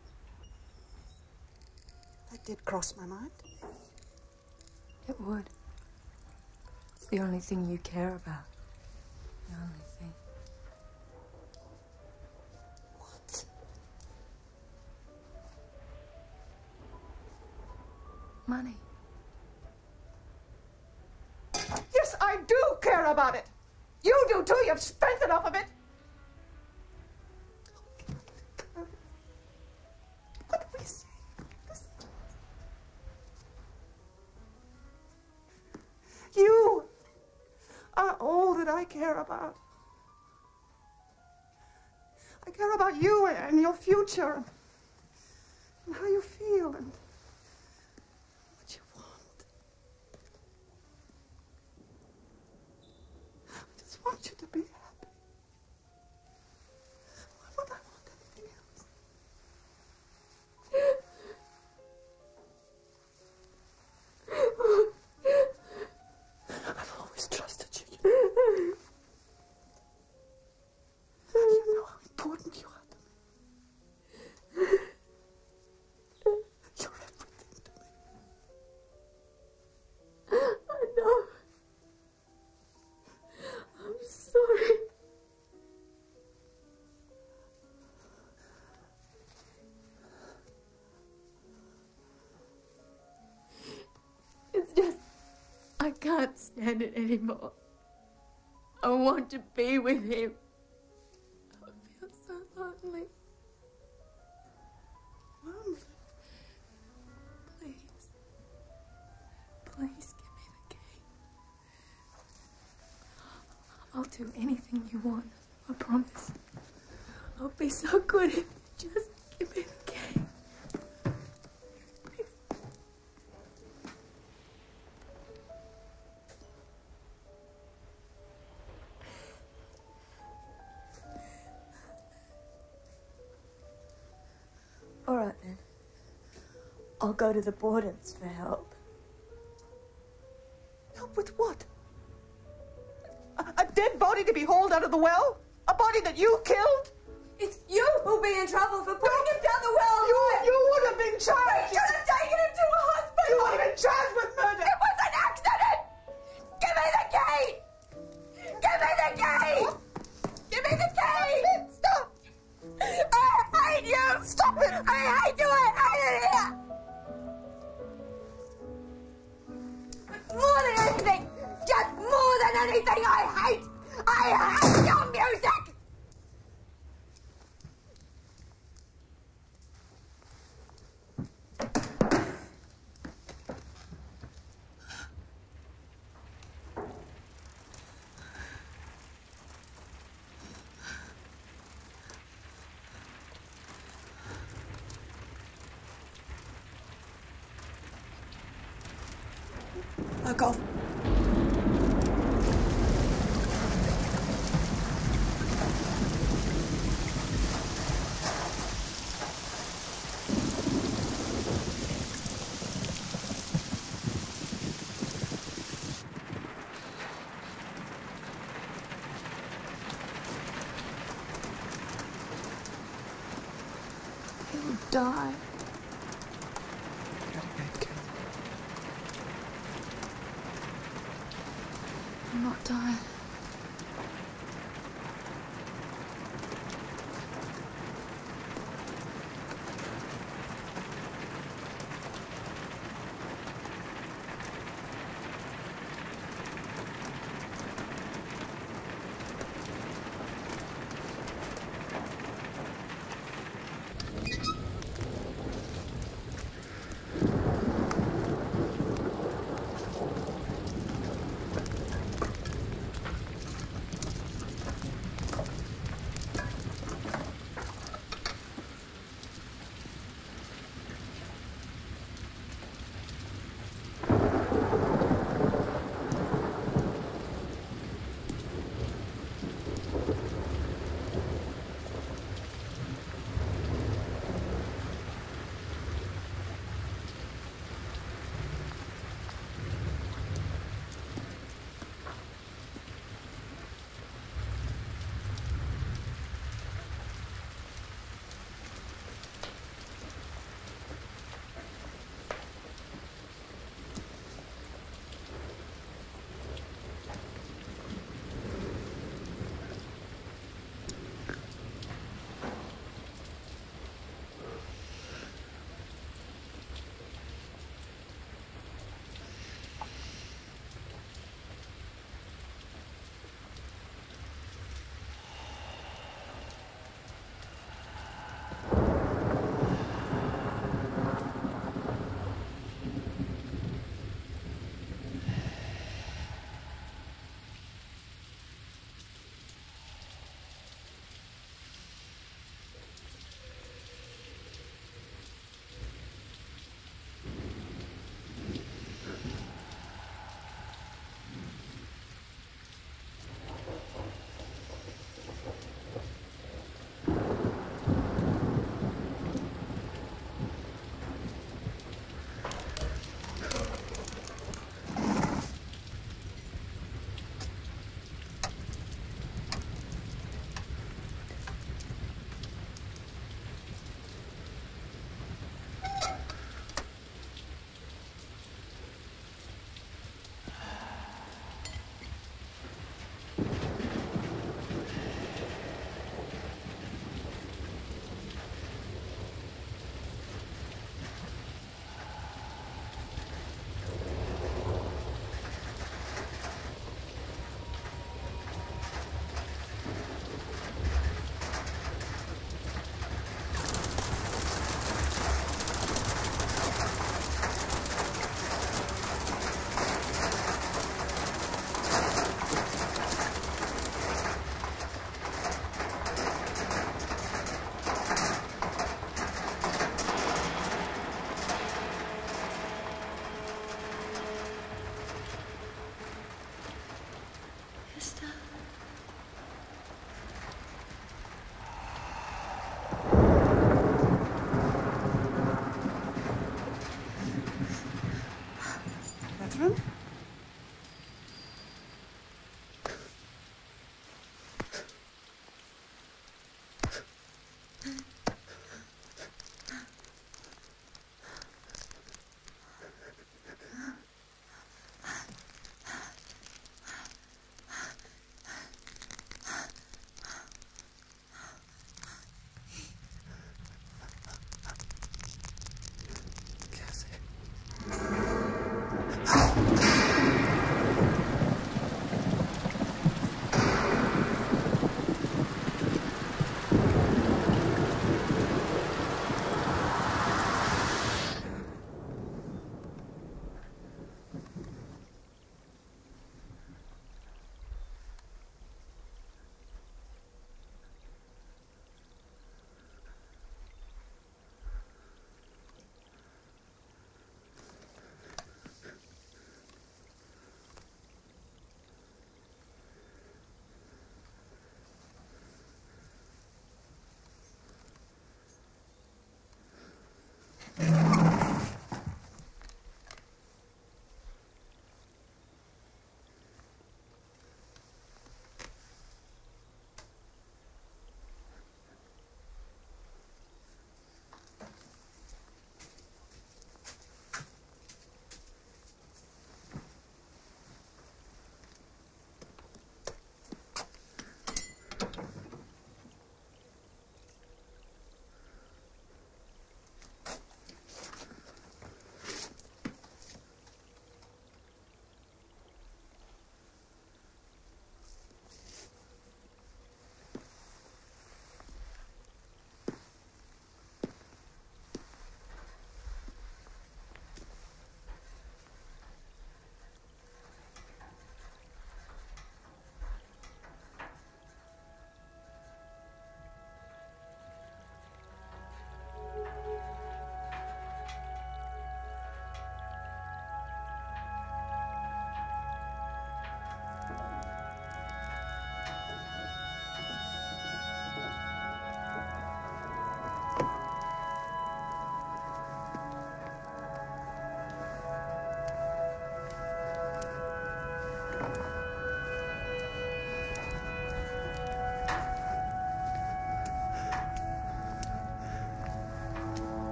That did cross my mind. It would. It's the only thing you care about. The only thing. What? Money. Yes, I do care about it. You do too. You've spent enough of it. What do we say? You are all that I care about. I care about you and your future and how you feel and what you want. I just want you to be happy. Why would I want anything else? I've always trusted you. You know how important you are to me. You're everything to me. I know. I'm sorry. It's just, I can't stand it anymore. I want to be with him. I feel so lonely. Lonely? Please. Please give me the key. I'll do anything you want. I promise. I'll be so good if you just give me the key. All right then. I'll go to the Bordens for help. Help with what? A, a dead body to be hauled out of the well? A body that you killed? It's you who'll be in trouble for putting him down the well. You, you would have been charged. We should have taken him to a hospital. You would have been charged with murder. It was an accident. Give me the key. Give me the key. Give me the key. Stop. I hate you. Stop it. I hate you. I hate it here. More than anything, just more than anything, I hate. I hate your music. Fuck off. He'll die. I'm not dying.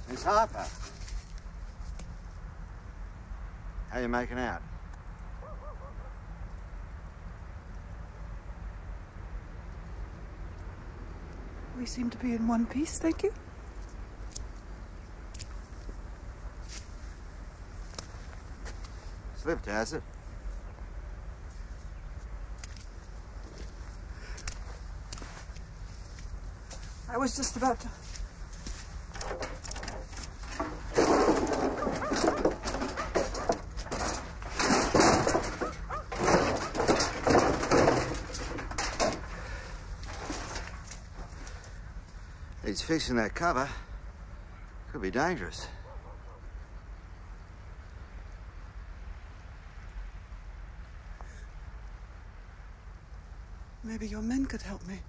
Miss Harper. How you making out? We seem to be in one piece, thank you. Slipped, has it? I was just about to... He's fixing that cover. Could be dangerous. Maybe your men could help me.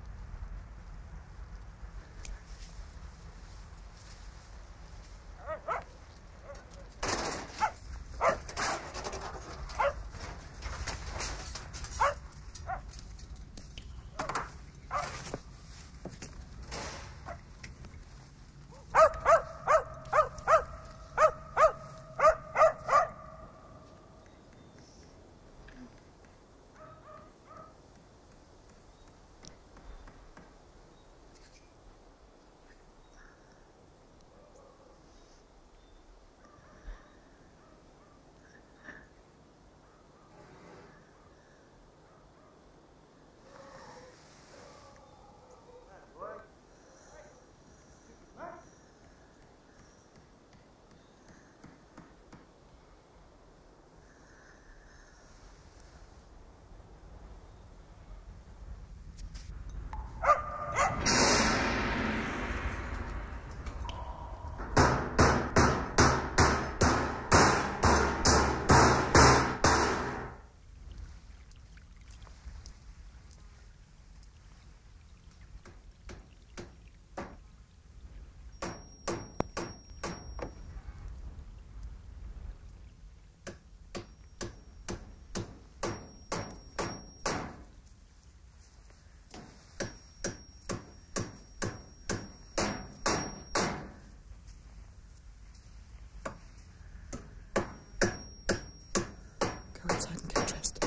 Outside and get dressed.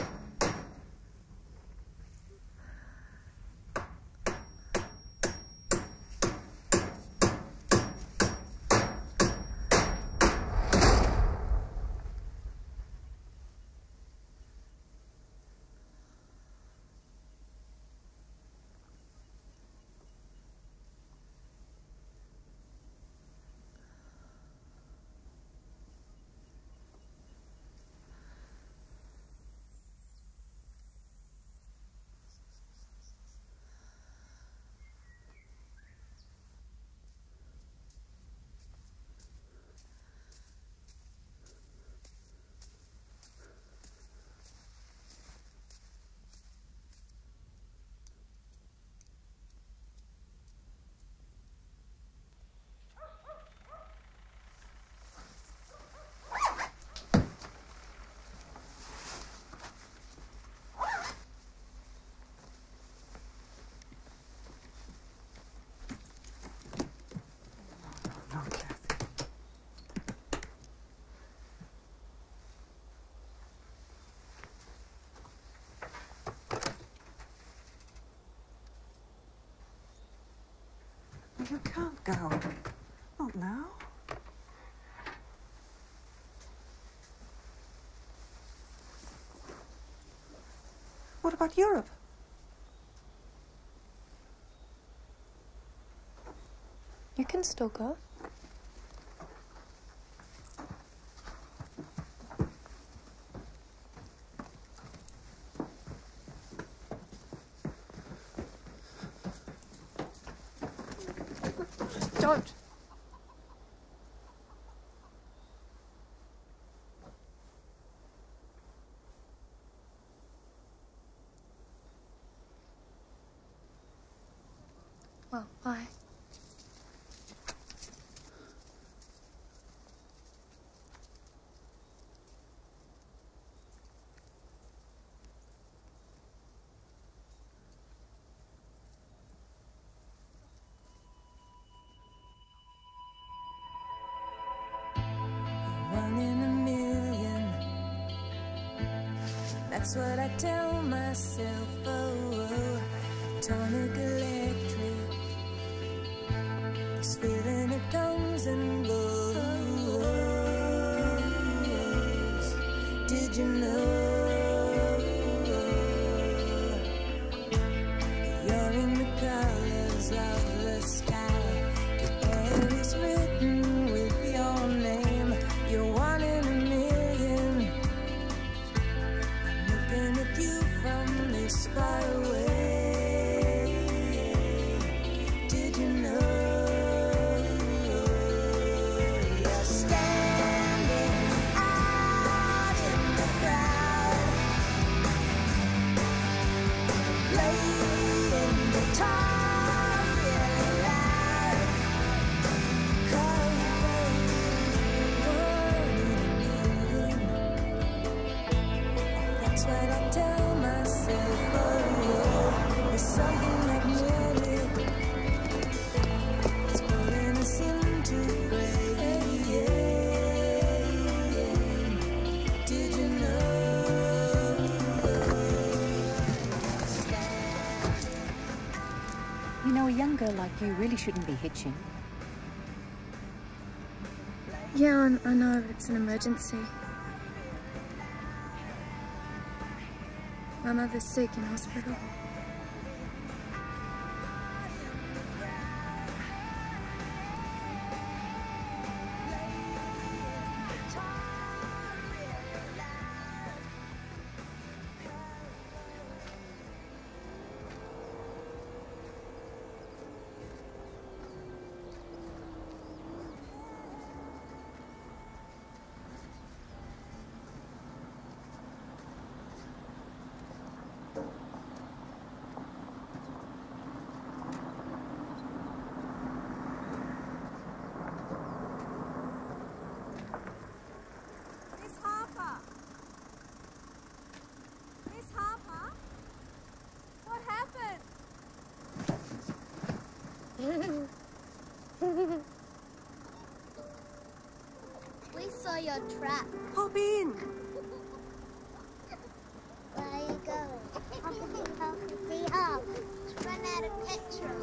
You can't go. Not now. What about Europe? You can still go. Don't. Well, bye. That's what I tell myself. Oh, atomic electric. This feeling, it comes and goes. Did you know? You're in the colors of the sky. The air is written with your name. You're one in a million. I'm looking at you from this far away. Did you know? You're standing out in the crowd, playing guitar really loud. That's what I tell myself. Oh, there's something magnetic. It's pulling us into frame. Did you know? You know, a young girl like you really shouldn't be hitching. Yeah, I, I know, but it's an emergency. My mother's sick in hospital. Miss Harper! Miss Harper? What happened? We saw your trap. Hop in. Where are you going? Hoppity hoppity hop. Run out of petrol.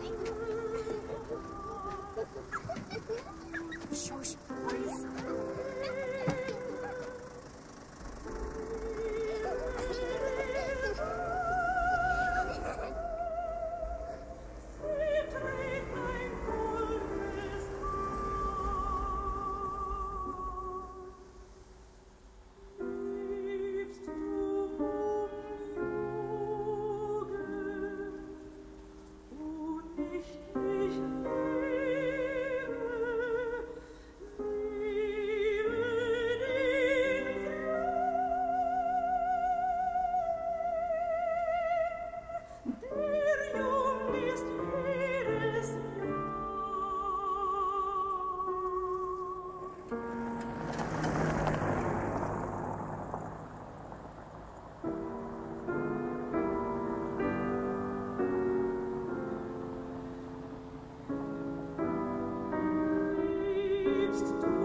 Shush, please. Liebst du